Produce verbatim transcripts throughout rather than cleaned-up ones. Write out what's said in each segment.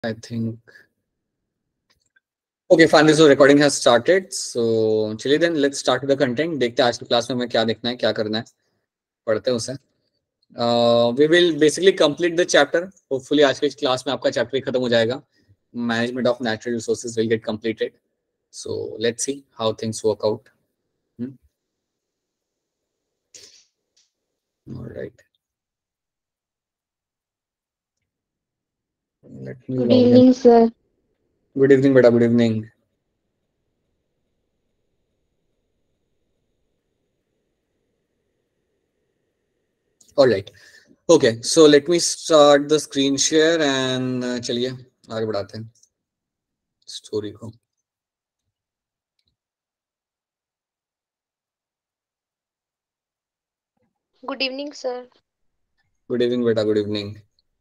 I think. Okay, fine. So recording has started. So चलिए then let's start with the content. देखते हैं आज की क्लास में हमें क्या देखना है, क्या करना है, पढ़ते हैं उसे. Uh, we will basically complete the chapter. Hopefully आज की क्लास में आपका चैप्टर ही खत्म हो जाएगा. Management of natural resources will get completed. So let's see how things work out. Hmm? All right. Let me Good log in. evening, sir. Good evening, beta. Good evening. All right. Okay. So let me start the screen share and uh, चलिए आगे बढ़ाते हैं story को. Good evening, sir. Good evening, beta. Good evening.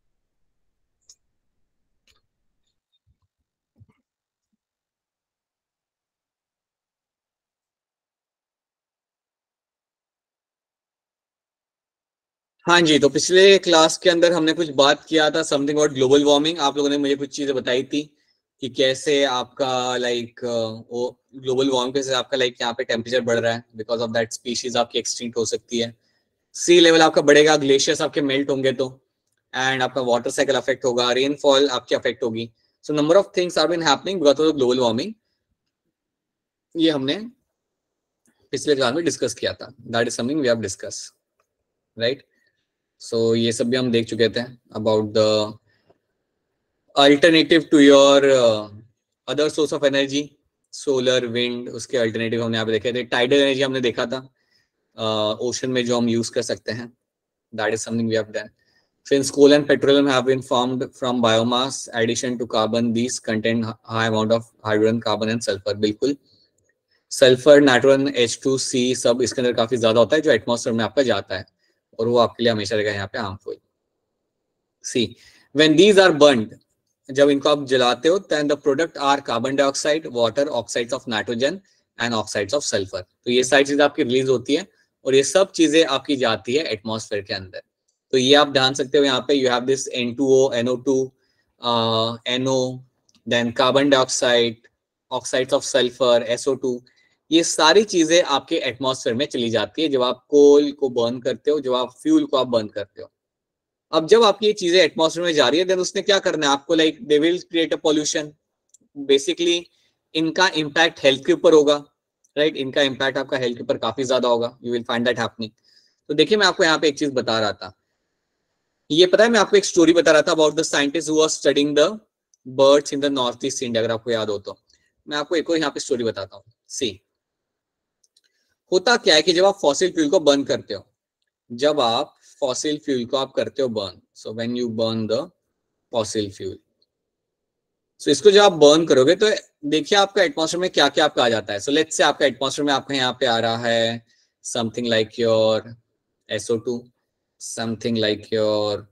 हाँ जी, तो पिछले class के अंदर हमने कुछ बात किया था समथिंग अबाउट ग्लोबल वार्मिंग. आप लोगों ने मुझे कुछ चीजें बताई थी कि कैसे आपका लाइक वो ग्लोबल वार्मिंग से आपका लाइक यहाँ पे टेम्परेचर बढ़ रहा है, बिकॉज ऑफ दैट स्पीशीज आपकी एक्सटिंक्ट हो सकती है, सी लेवल आपका बढ़ेगा, ग्लेशियर्स आपके मेल्ट होंगे तो, एंड आपका वाटर साइकिल अफेक्ट होगा, रेनफॉल आपकी अफेक्ट होगी. So number of things are been happening because of global warming. ये हमने पिछले क्लास में डिस्कस किया था. That is something we have discuss, right. So ये सब भी हम देख चुके थे about the alternative to your other source of energy, solar, wind. उसके अल्टरनेटिव हमने यहाँ पे देखे थे. टाइडल एनर्जी हमने देखा था ओशन uh, में जो हम यूज कर सकते हैं. That is something we have done. Since coal and petroleum have been formed from biomass, addition to carbon, these contain high amount of hydrogen, carbon and sulfur. बिल्कुल sulphur, nitrogen, H two C सब इसके अंदर काफी ज्यादा होता है जो atmosphere में आपका जाता है और वो आपके लिए हमेशा रहेगा यहाँ पे harmful. See when these are burned, जब इनको आप जलाते हो, then the product are carbon dioxide, water, oxides of nitrogen and oxides of sulphur. तो ये सारी चीजें आपकी रिलीज होती है और ये सब चीजें आपकी जाती है एटमॉस्फेयर के अंदर. तो ये आप ध्यान सकते हो यहाँ पे you have this N two O, N O two, N O, then carbon dioxide, oxides of sulphur, S O two. ये सारी चीजें आपके एटमॉस्फेयर में चली जाती है जब आप कोल को बर्न करते हो, जब आप फ्यूल को आप बर्न करते हो. अब जब आपकी ये चीजें एटमॉस्फेयर में जा रही है, देन उसने क्या करना है आपको, like they will create a pollution. Basically इनका इम्पैक्ट हेल्थ के ऊपर होगा, राइट. इनका इम्पैक्ट आपका हेल्थ के ऊपर काफी ज्यादा होगा. You will find that happening. तो देखिए मैं आपको यहाँ पे एक चीज बता रहा था. ये पता है मैं आपको एक स्टोरी बता रहा था about the scientist who was studying the birds in the north east India. अगर आपको याद हो तो मैं आपको एक और यहाँ पे स्टोरी बताता हूँ. सी होता क्या है कि जब आप फॉसिल फ्यूल को बर्न करते हो, जब आप फॉसिल फ्यूल को आप करते हो burn, so when you burn the fossil fuel, so इसको जब आप बर्न करोगे तो देखिए आपका एटमॉस्फेयर में क्या क्या आपका आ जाता है. सो लेट्स से आपका एटमॉस्फेयर में आपका यहाँ पे आ रहा है something like your S O two, something like your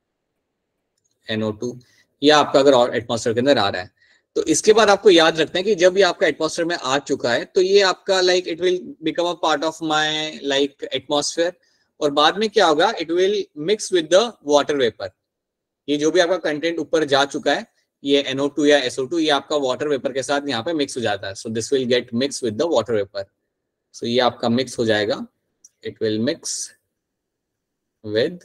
N O two, या आपका अगर एटमॉस्फेयर के अंदर आ रहा है. तो इसके बाद आपको याद रखना है कि जब ये आपका एटमॉस्फेयर में आ चुका है तो ये आपका like it will become a part of my like atmosphere, और बाद में क्या होगा, it will mix with the water vapour. ये जो भी आपका कंटेंट ऊपर जा चुका है, ये एन ओ टू या एस ओ टू, ये आपका वाटर वेपर के साथ यहाँ पे मिक्स हो जाता है. So this will get mix with the water vapour. So ये आपका मिक्स हो जाएगा, it will mix with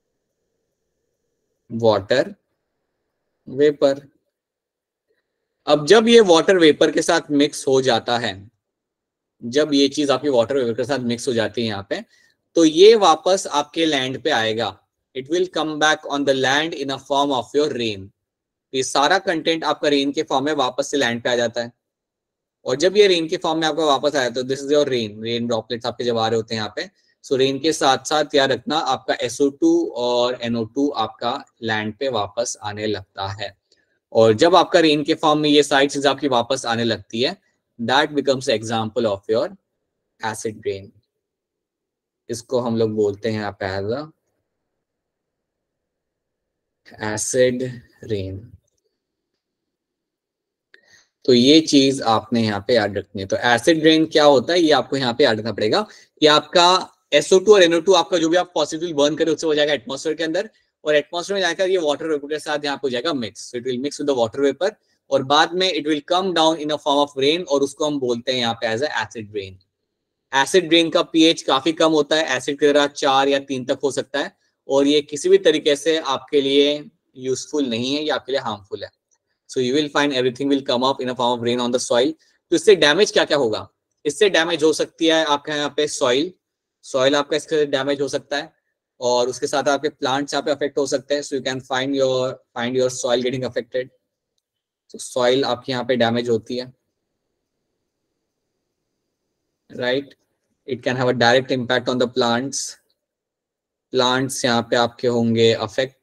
water vapour. अब जब ये वाटर वेपर के साथ मिक्स हो जाता है, जब ये चीज आपकी वाटर वेपर के साथ मिक्स हो जाती है यहाँ पे, तो ये वापस आपके लैंड पे आएगा. It will come back on the land in a form of your rain. ये सारा कंटेंट आपका रेन के फॉर्म में वापस से लैंड पे आ जाता है. और जब ये रेन के फॉर्म में आपका वापस आया तो this is your rain. Rain droplets आपके जब आ रहे होते हैं यहाँ पे. सो रेन के साथ साथ याद रखना आपका एस ओ टू और एन ओ टू आपका लैंड पे वापस आने लगता है. और जब आपका रेन के फॉर्म में ये सारी चीज आपकी वापस आने लगती है, that becomes example of your acid rain. इसको हम लोग बोलते हैं आप एज अ एसिड रेन. तो ये चीज आपने यहाँ पे याद रखनी है. तो एसिड रेन क्या होता है ये आपको यहाँ पे याद रखना पड़ेगा कि आपका एस ओ टू और एन ओ टू आपका जो भी आप फॉसिल फ्यूल बर्न करें उससे हो जाएगा एटमॉस्फेयर के अंदर, और एटमॉस्फेयर में जाकर ये वाटर वेपर के साथ यहाँ पे हो जाएगा mix, it will mix with the water vapour और बाद में it will come down in a form of rain और उसको हम बोलते हैं यहाँ पे as acid rain. Acid rain का पीएच काफी कम होता है, एसिड की तरह चार या तीन तक हो सकता है और ये किसी भी तरीके से आपके लिए यूजफुल नहीं है, ये आपके लिए हार्मफुल है। So you will find everything will come up in a form of rain on the soil. तो इससे डैमेज क्या क्या होगा? इससे डैमेज हो सकती है आपके यहाँ पे सॉइल, सॉइल आपका इससे डैमेज हो सकता है और उसके साथ आपके प्लांट्स यहाँ पे अफेक्ट हो सकते हैं। So you can find your find your soil getting affected. तो सॉइल आपकी यहाँ पे डैमेज होती है, right. It can have a direct impact on the plants, plants यहाँ पे आपके होंगे अफेक्ट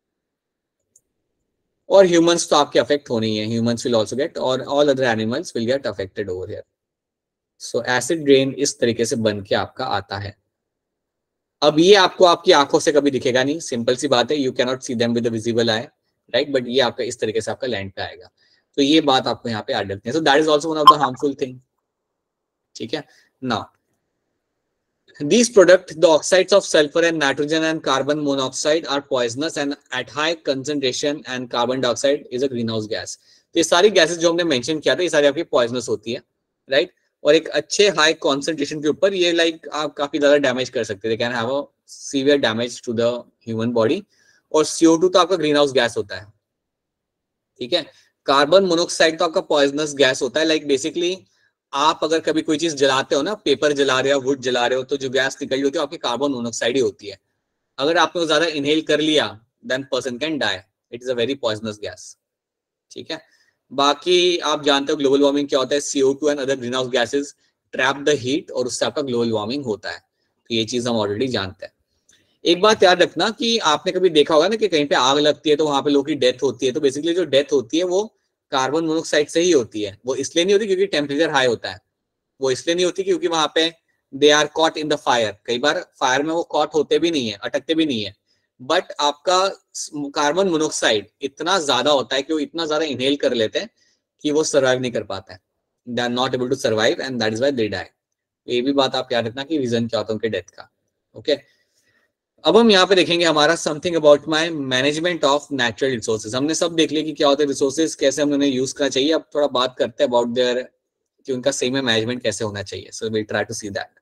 और ह्यूमंस तो आपके अफेक्ट होनी है, ह्यूमंस विल आल्सो गेट और all other animals will get affected over here. So acid rain इस तरीके से बन के आपका आता है। अब ये आपको आपकी आंखों से कभी दिखेगा नहीं, सिंपल सी बात है, you can not see them with the visible eye, right, but ये आपका इस तरीके से आपका लैंड पे आएगा। तो ये बात आपको यहाँ पे याद रखनी है। So that is also one of the harmful thing, ठीक है। Now these products, the oxides of sulfur and nitrogen and carbon monoxide are poisonous and at high concentration and carbon dioxide is a greenhouse gas। तो ये सारी gases जो हमने mention किया था ये सारी आपकी पॉइजनस होती है, राइट। और एक अच्छे हाई कॉन्सेंट्रेशन के ऊपर ये लाइक आप काफी ज्यादा डैमेज कर सकते हैं, can have a severe damage to the human body. और सी ओ टू तो आपका ग्रीन हाउस गैस होता है, ठीक है। कार्बन मोनोऑक्साइड तो आपका पॉइजनस गैस होता है, लाइक बेसिकली आप अगर कभी कोई चीज जलाते हो ना, पेपर जला रहे हो, वुड जला रहे हो, तो जो गैस निकल रही होती है आपकी कार्बन मोनोऑक्साइड ही होती है। अगर आपने ज्यादा इनहेल कर लिया then person can die, it is a very poisonous gas, ठीक है। बाकी आप जानते हो ग्लोबल वार्मिंग क्या होता है, C O two and other greenhouse gases trap the heat और उससे आपका ग्लोबल वार्मिंग होता है। तो ये चीज हम ऑलरेडी जानते हैं। एक बात याद रखना कि आपने कभी देखा होगा ना कि कहीं पे आग लगती है तो वहां पे लोगों की डेथ होती है, तो बेसिकली जो डेथ होती है वो कार्बन मोनोऑक्साइड से ही होती है। वो इसलिए नहीं होती क्योंकि टेम्परेचर हाई होता है, वो इसलिए नहीं होती क्योंकि वहां पे they are caught in the fire. कई बार फायर में वो कॉट होते भी नहीं है, अटकते भी नहीं है, बट आपका कार्बन मोनोऑक्साइड इतना ज्यादा होता है कि वो इतना ज्यादा इनहेल कर लेते हैं कि वो सर्वाइव नहीं कर पाता है, they are not able to survive and that is why they die. ये भी बात आप याद रखना कि रीजन क्या होता है उनके डेथ का, ओके okay? अब हम यहाँ पे देखेंगे हमारा something about my management of natural resources. हमने सब देख लिया कि क्या होता है रिसोर्सेज, कैसे हमें उन्हें यूज करना चाहिए। अब थोड़ा बात करते हैं अबाउट देयर कि उनका सही में मैनेजमेंट कैसे होना चाहिए। So we try to see that,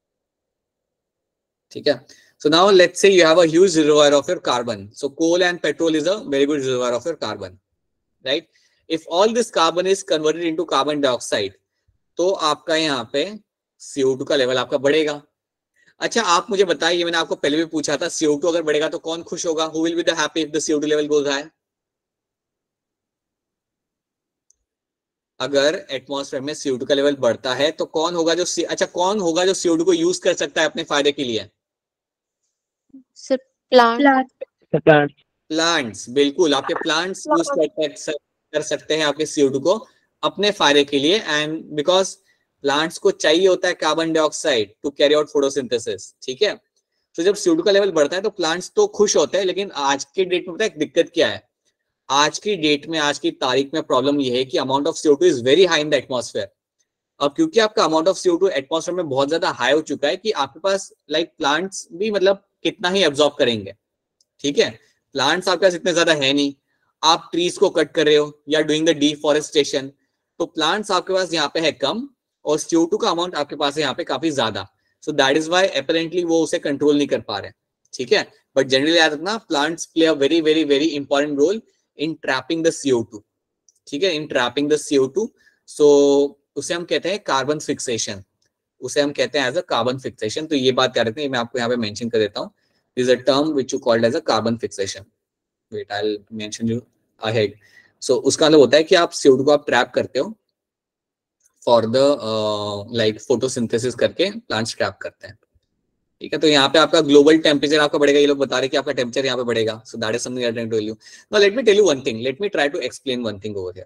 ठीक है। So now let's say you have a huge reservoir of your carbon. So coal and petrol is a very good reservoir of your carbon, right. If all this carbon is converted into carbon dioxide तो आपका यहाँ पे सी O to का level आपका बढ़ेगा। अच्छा आप मुझे बताइए, मैंने आपको पहले भी पूछा था सी ओ टू अगर बढ़ेगा तो कौन खुश होगा, who will be the happy if the C O two level goes high. अगर एटमॉस्फेयर में सी ओ टू का लेवल बढ़ता है तो कौन होगा जो सी... अच्छा कौन होगा जो सी ओ टू को यूज कर सकता है अपने फायदे के लिए? सिर्फ प्लांट, प्लांट्स, बिल्कुल आपके प्लांट्स यूज कर, कर सकते हैं आपके सी ओ टू को अपने फायदे के लिए। एंड बिकॉज प्लांट्स को चाहिए होता है carbon dioxide to carry out photosynthesis, ठीक है। तो जब सी ओ टू का लेवल बढ़ता है तो प्लांट्स तो खुश होते हैं, लेकिन आज के डेट में पता है दिक्कत क्या है? आज की डेट में, आज की तारीख में प्रॉब्लम यह है कि amount of C O two is very high in the atmosphere. अब क्योंकि आपका amount of C O two atmosphere में बहुत ज्यादा हाई हो चुका है कि आपके पास लाइक प्लांट्स भी मतलब कितना ही एब्जॉर्ब करेंगे, ठीक है। प्लांट्स आपके पास इतने ज्यादा है नहीं, आप ट्रीज को कट कर रहे हो या डूइंग द डिफॉरेस्टेशन, तो प्लांट्स आपके पास यहाँ पे है कम और सी ओ टू का अमाउंट आपके पास है यहाँ पे काफी ज्यादा। So that is why apparently वो उसे कंट्रोल नहीं कर पा रहे, ठीक है। बट जनरली याद रखना plants play a very very very important role in trapping the C O two, ठीक है, in trapping the C O two. So उसे हम कहते हैं कार्बन फिक्सेशन, उसे हम कहते हैं एज अ कार्बन फिक्सेशन। तो ये बात क्या रखते हैं, मैं आपको यहाँ पे मेंशन कर देता हूँ, is a term which you called as a carbon fixation. Wait, I'll mention you ahead. So उसका मतलब होता है कि आप सी ओ टू को आप ट्रैप करते हो फॉर द लाइक फोटोसिंथेसिस करके प्लांट्स ट्रैप करते हैं, ठीक है। तो यहाँ पे आपका ग्लोबल टेम्परेचर आपका बढ़ेगा, ये लोग बता रहे हैं कि आपका टेम्परेचर यहाँ पे बढ़ेगा। So that is something I trying to tell you. Now let me tell you one thing, let me try to explain one thing over here.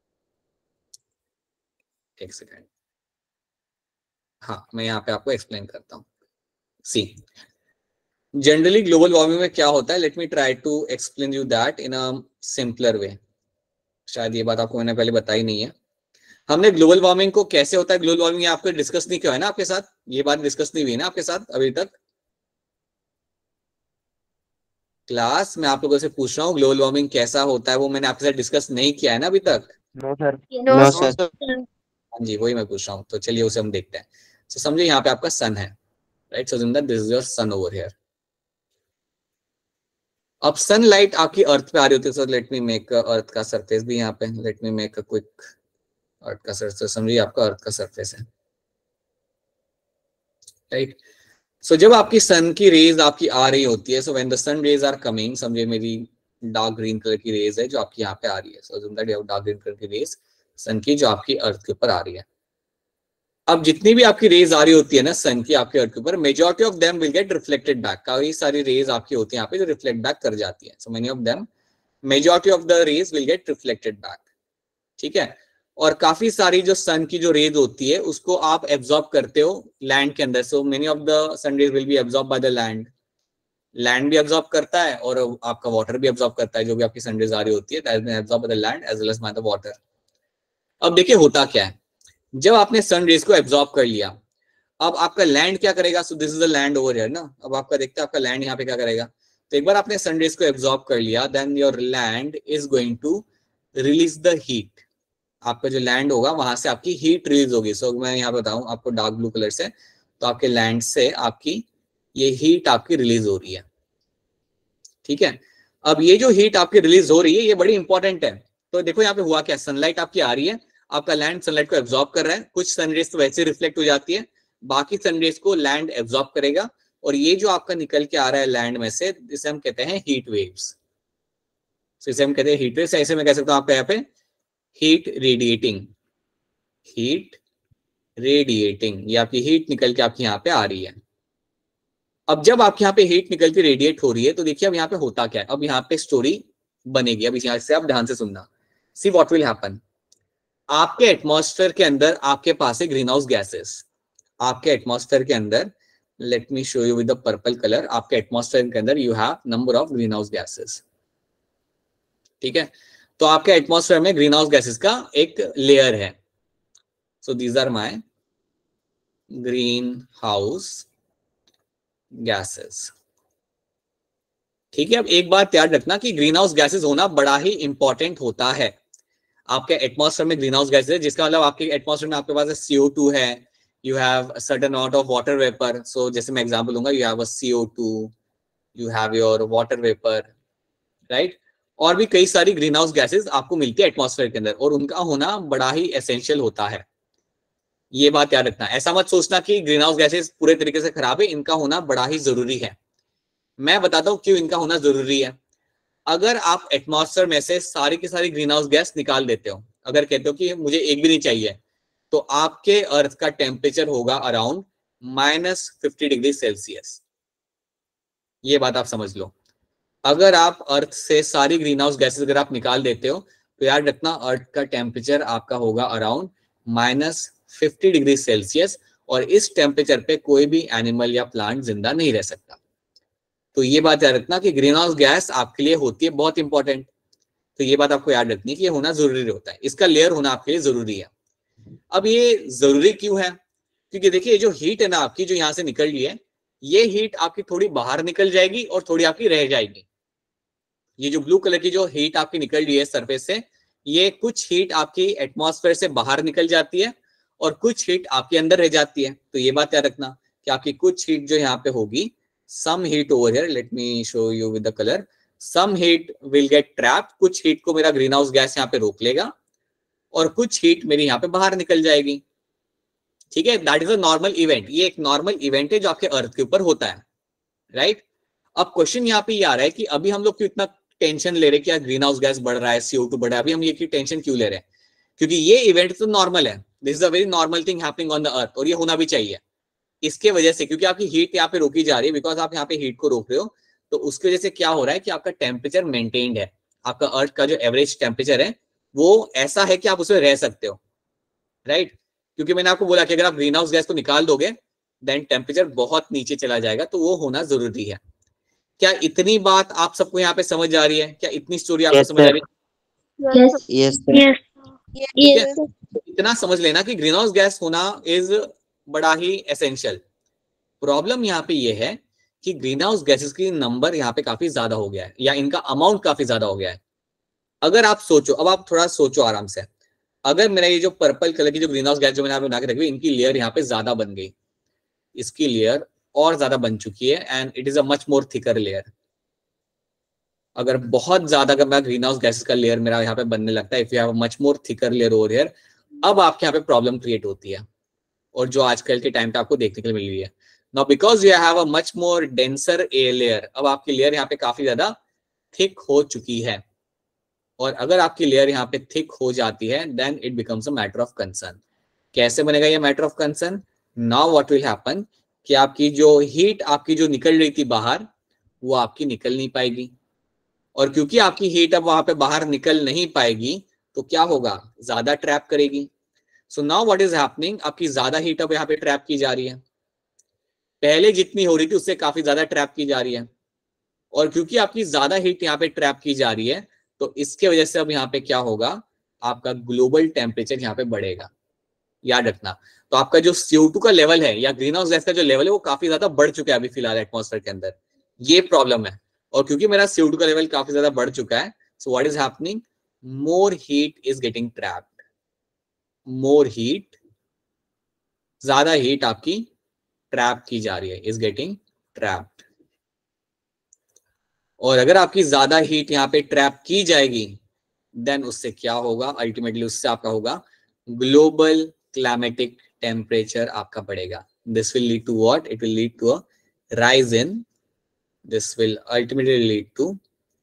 एक सेकंड, हाँ मैं यहाँ पे आपको एक्सप्लेन करता हूँ। सी जनरली ग्लोबल वार्मिंग में क्या होता है, let me try to explain you that in a simpler way. शायद ये बात आपको मैंने पहले बताई नहीं है। हमने ग्लोबल वार्मिंग को कैसे होता है, ग्लोबल वार्मिंग आपको डिस्कस नहीं किया है ना आपके साथ, ये बात डिस्कस नहीं हुई ना आपके साथ अभी तक, क्लास मैं आप लोगों से पूछ रहा हूँ ग्लोबल वार्मिंग कैसा होता है, वो मैंने आपके साथ डिस्कस नहीं किया है ना अभी तक। No sir. No sir. हाँ जी, वही मैं पूछ रहा हूँ, तो चलिए उसे हम देखते हैं। तो so, समझिए यहाँ पे आपका सन है, right. So this is your sun over here. अब सनलाइट आपकी अर्थ पे आ रही होती है, सो लेट मी मेक अर्थ का सरफेस भी यहाँ पे, let me make a quick earth का सरफेस। समझिए आपका अर्थ का सरफेस है, राइट। सो जब आपकी सन की रेज आपकी आ रही होती है, so when the sun rays are coming, समझिए मेरी डार्क ग्रीन कलर की रेज है जो आपकी यहाँ पे आ रही है। सो डार्क ग्रीन कलर की रेज सन की जो आपकी अर्थ के ऊपर आ रही है। अब जितनी भी आपकी रेज आ रही होती है ना सन की आपके अर्थ के ऊपर, majority of them will get reflected back. काफी सारी रेज आपकी होती है यहाँ पे जो रिफ्लेक्ट बैक कर जाती है। So many of them, majority of the rays will get reflected back, ठीक है। और काफी सारी जो सन की जो रेज होती है उसको आप एब्जॉर्ब करते हो लैंड के अंदर। So many of the sun rays will be absorb by the land. Land भी एब्जॉर्ब करता है और आपका वाटर भी एब्जॉर्ब करता है, जो भी आपकी सन रेज आ रही होती है, that is absorb by the land as well as by the water. अब देखिए होता क्या है, जब आपने सन रेज को एब्जॉर्ब कर लिया, अब आपका लैंड क्या करेगा। So this is the land over here ना। अब आपका देखते हैं आपका लैंड यहाँ पे क्या करेगा। तो एक बार आपने सन रेज को एब्जॉर्ब कर लिया, then your land is going to release the heat. आपका जो लैंड होगा वहां से आपकी हीट रिलीज होगी। सो मैं यहाँ बताऊं आपको डार्क ब्लू कलर से, तो आपके लैंड से आपकी ये हीट आपकी रिलीज हो रही है, ठीक है। अब ये जो हीट आपकी रिलीज हो रही है ये बड़ी इंपॉर्टेंट है। तो देखो यहाँ पे हुआ क्या, सनलाइट आपकी आ रही है, आपका लैंड सनलाइट को एब्जॉर्ब कर रहा है, कुछ सनरेज तो वैसे रिफ्लेक्ट हो जाती है, बाकी सनरेज को लैंड एब्जॉर्ब करेगा, और ये जो आपका निकल के आ रहा है लैंड में से, इसे हम कहते हैं हीट वेव्स। इसे हम कहते हैं हीट वेव्स। ऐसे मैं कह सकता हूँ आपका यहाँ पे हीट रेडिएटिंग, हीट रेडिएटिंग, ये आपकी हीट निकल के आपकी यहाँ पे आ रही है। अब जब आपके यहाँ पे हीट निकल के रेडिएट हो रही है, तो देखिए अब यहाँ पे होता क्या है, अब यहाँ पे स्टोरी बनेगी। अब यहाँ से आप ध्यान से सुनना, सी व्हाट विल हैपन। आपके एटमॉस्फेयर के अंदर आपके पास है ग्रीन हाउस गैसेस। आपके एटमॉस्फेयर के अंदर, let me show you with the purple colour, आपके एटमॉस्फेयर के अंदर you have number of green house gases, ठीक है। तो आपके एटमॉस्फेयर में ग्रीन हाउस गैसेस का एक लेयर है। So these are my green house gases, ठीक है। अब एक बात याद रखना कि ग्रीन हाउस गैसेस होना बड़ा ही इंपॉर्टेंट होता है। आपके एटमॉस्फेयर में ग्रीन हाउस गैसेस है, जिसका मतलब आपके एटमॉस्फेयर में आपके पास सी ओ टू है, you have certain amount of water vapour. So जैसे मैं एग्जांपल लूंगा, you have a C O two, you have your water vapour, right. और भी कई सारी ग्रीन हाउस गैसेस आपको मिलती है एटमॉस्फेयर के अंदर, और उनका होना बड़ा ही एसेंशियल होता है। ये बात याद रखना, ऐसा मत सोचना कि ग्रीन हाउस गैसेस पूरे तरीके से खराब है, इनका होना बड़ा ही जरूरी है। मैं बताता हूं क्यों इनका होना जरूरी है। अगर आप एटमॉस्फेयर में से सारी की सारी ग्रीन हाउस गैस निकाल देते हो, अगर कहते हो कि मुझे एक भी नहीं चाहिए, तो आपके अर्थ का टेम्परेचर होगा around minus fifty degree Celsius. ये बात आप समझ लो। अगर आप अर्थ से सारी ग्रीन हाउस गैसेस अगर आप निकाल देते हो, तो याद रखना अर्थ का टेम्परेचर आपका होगा around minus fifty degree Celsius, और इस टेम्परेचर पे कोई भी एनिमल या प्लांट जिंदा नहीं रह सकता। तो ये बात याद रखना कि ग्रीन हाउस गैस आपके लिए होती है बहुत इंपॉर्टेंट। तो ये बात आपको याद रखनी है कि ये होना जरूरी होता है, इसका लेयर होना आपके लिए जरूरी है। अब ये जरूरी क्यों है, क्योंकि देखिए जो हीट है ना आपकी जो यहाँ से निकल रही है, ये हीट आपकी थोड़ी बाहर निकल जाएगी और थोड़ी आपकी रह जाएगी। ये जो ब्लू कलर की जो हीट आपकी निकल रही है सरफेस से, ये कुछ हीट आपकी एटमॉस्फेयर से बाहर निकल जाती है और कुछ हीट आपके अंदर रह जाती है। तो ये बात याद रखना कि आपकी कुछ हीट जो यहाँ पे होगी, some heat over here, let me show you with the color, some heat will get trapped, कुछ हीट को मेरा ग्रीन हाउस गैस यहाँ पे रोक लेगा और कुछ हीट मेरी यहाँ पे बाहर निकल जाएगी, ठीक है। That is a normal event, ये एक नॉर्मल इवेंट है जो आपके अर्थ के ऊपर होता है, राइट। अब क्वेश्चन यहाँ पे ये आ रहा है कि अभी हम लोग क्यों इतना टेंशन ले रहे हैं, क्या ग्रीन हाउस गैस बढ़ रहा है, सी ओ टू बढ़ रहा है, अभी हम ये टेंशन क्यों ले रहे हैं, क्योंकि ये इवेंट तो नॉर्मल है, this is a very normal thing happening on the earth, और ये होना भी चाहिए। इसके वजह से, क्योंकि आपकी हीट यहाँ पे रोकी जा रही है, बिकॉज आप यहाँ पे हीट को रोक रहे हो, तो उसकी वजह से क्या हो रहा है कि आपका टेम्परेचर मेंटेन्ड है। आपका अर्थ का जो एवरेज टेम्परेचर है वो ऐसा है कि आप उसमें रह सकते हो, राइट। क्योंकि मैंने आपको बोला कि अगर आप ग्रीन हाउस गैस को निकाल दोगे देन टेम्परेचर बहुत नीचे चला जाएगा, तो वो होना जरूरी है। क्या इतनी बात आप सबको यहाँ पे समझ आ रही है, क्या इतनी स्टोरी आपको समझ आ रही है? Yes yes yes. इतना समझ लेना कि ग्रीन हाउस गैस होना इज बड़ा ही एसेंशियल। प्रॉब्लम यहाँ पे ये है कि ग्रीन हाउस गैसेस की नंबर यहाँ पे काफी ज्यादा हो गया है या इनका अमाउंट काफी ज्यादा हो गया है। अगर आप सोचो, अब आप थोड़ा सोचो आराम से, अगर मेरा ये जो पर्पल कलर की जो ग्रीन हाउस गैस जो मैंने यहाँ पे बना के रखी हुई, इनकी लेयर यहाँ पे ज्यादा बन गई, इसकी लेयर और ज्यादा बन चुकी है and it is a much more thicker layer. अगर बहुत ज्यादा अगर मैं ग्रीन हाउस गैसेस का लेयर मेरा यहाँ पे बनने लगता है, if you have much more thicker layer over here, अब आपके यहाँ पे प्रॉब्लम क्रिएट होती है, और जो आजकल के टाइम पे आपको देखने के लिए मिल रही है। Now because you have a much more denser air layer, अब आपकी लेयर यहाँ पे काफी ज्यादा थिक हो चुकी है, और अगर आपकी लेयर यहाँ पे थिक हो जाती है then it becomes a matter of concern. कैसे बनेगा ये matter of concern? Now what will happen कि आपकी जो हीट आपकी जो निकल रही थी बाहर, वो आपकी निकल नहीं पाएगी, और क्योंकि आपकी हीट अब वहां पे बाहर निकल नहीं पाएगी तो क्या होगा, ज्यादा ट्रैप करेगी। So now what is happening, आपकी ज्यादा हीट अब यहाँ पे ट्रैप की जा रही है, पहले जितनी हो रही थी उससे काफी ज्यादा ट्रैप की जा रही है, और क्योंकि आपकी ज्यादा हीट यहाँ पे ट्रैप की जा रही है तो इसके वजह से अब यहाँ पे क्या होगा, आपका ग्लोबल टेम्परेचर यहाँ पे बढ़ेगा। याद रखना, तो आपका जो सी ओ टू का लेवल है या ग्रीन हाउस गैस का जो लेवल है वो काफी ज्यादा बढ़ चुका है अभी फिलहाल एटमॉस्फेयर के अंदर, ये प्रॉब्लम है। और क्योंकि मेरा सी ओ टू का लेवल काफी ज्यादा बढ़ चुका है, so what is happening, more heat is getting trapped, more heat, ज्यादा हीट आपकी ट्रैप की जा रही है, इज गेटिंग ट्रैप्ड। और अगर आपकी ज्यादा हीट यहाँ पे ट्रैप की जाएगी देन उससे क्या होगा, अल्टीमेटली उससे आपका होगा ग्लोबल क्लाइमेटिक टेम्परेचर आपका बढ़ेगा। This will lead to what, it will lead to a rise in, this will ultimately lead to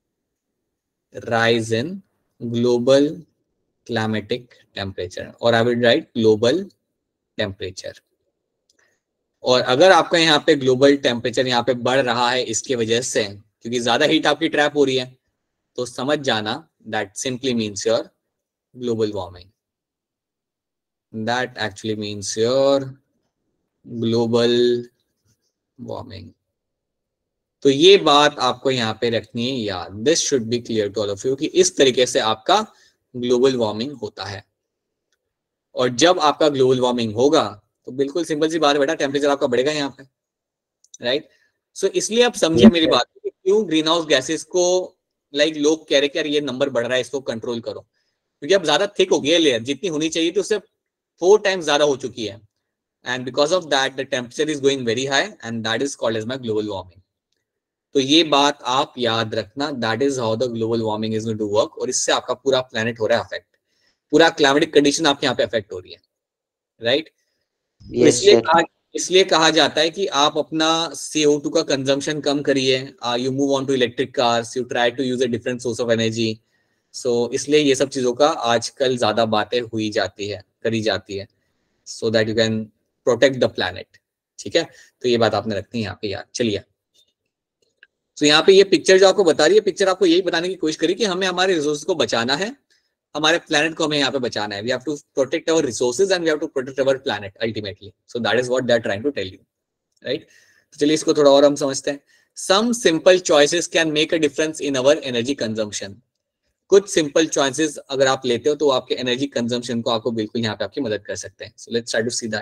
rise in global climatic temperature, और I will write global temperature. और अगर आपका यहाँ पे ग्लोबल टेम्परेचर यहाँ पे बढ़ रहा है इसकी वजह से, क्योंकि ज्यादा हीट आपकी ट्रैप हो रही है, तो समझ जाना that simply means your global warming, that actually means your global warming. तो ये बात आपको यहाँ पे रखनी है याद, this should be clear to all of you कि इस तरीके से आपका ग्लोबल वार्मिंग होता है। और जब आपका ग्लोबल वार्मिंग होगा तो बिल्कुल सिंपल सी बात है बेटा, टेम्परेचर आपका बढ़ेगा यहाँ पे, राइट। सो इसलिए आप समझिए मेरी बात कि क्यों ग्रीन हाउस गैसेस को लाइक like, लोग कह रहे कि यार ये नंबर बढ़ रहा है, इसको कंट्रोल करो, क्योंकि अब ज्यादा थिक हो गई है लेयर, जितनी होनी चाहिए थी उससे फोर टाइम्स ज्यादा हो चुकी है, and because of that the temperature is going very high and that is called as my global warming. तो ये बात आप याद रखना, that is how the global warming is going to work, और इससे आपका पूरा प्लेनेट हो रहा है अफेक्ट, पूरा क्लाइमेटिक कंडीशन आपके यहाँ पे अफेक्ट हो रही है, राइट। तो इसलिए कहा इसलिए कहा जाता है कि आप अपना सी ओ टू का कंजम्पशन कम करिए, you move on to electric cars, you try to use a different source of energy. So इसलिए ये सब चीजों का आजकल ज्यादा बातें हुई जाती है, करी जाती है, so that you can protect the planet. ठीक है, तो ये बात आपने रखनी है यहाँ पे याद। चलिए, तो यहाँ पे ये पिक्चर जो आपको बता रही है, पिक्चर आपको यही बताने की कोशिश करी कि हमें हमारे रिसोर्स को बचाना है, हमारे प्लैनेट को हमें यहाँ पे बचाना है। We have to protect our resources and we have to protect our planet ultimately, so that is what they are trying to tell you, right. तो चलिए इसको थोड़ा और हम समझते हैं। Some simple choices can make a difference in our energy consumption. कुछ simple choices अगर आप लेते हो तो आपके एनर्जी कंजम्पशन को आपको बिल्कुल यहाँ पे आपकी मदद कर सकते हैं। So let's try to see that.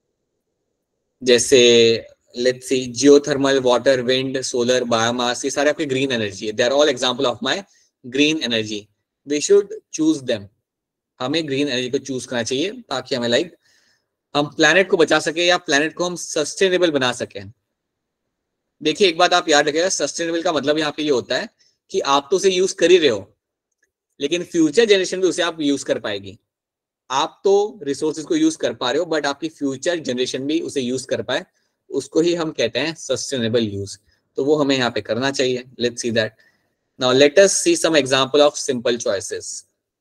जैसे let's see geothermal, water, wind, solar, biomass, ये सारे आपके ग्रीन एनर्जी है, they are all example of my green energy. We should choose them, हमें ग्रीन एनर्जी को चूज करना चाहिए ताकि हमें लाइक हम प्लैनेट को बचा सके या प्लैनेट को हम सस्टेनेबल बना सके। देखिए एक बात आप याद रखिएगा, सस्टेनेबल का मतलब यहाँ पे ये होता है कि आप तो उसे यूज कर ही रहे हो, लेकिन फ्यूचर जनरेशन भी उसे आप यूज कर पाएगी। आप तो रिसोर्सेज को यूज कर पा रहे हो बट आपकी फ्यूचर जनरेशन भी उसे यूज कर पाए, उसको ही हम कहते हैं सस्टेनेबल यूज। तो वो हमें यहाँ पे करना चाहिए। Let's see that. Now let us see some example of simple choices.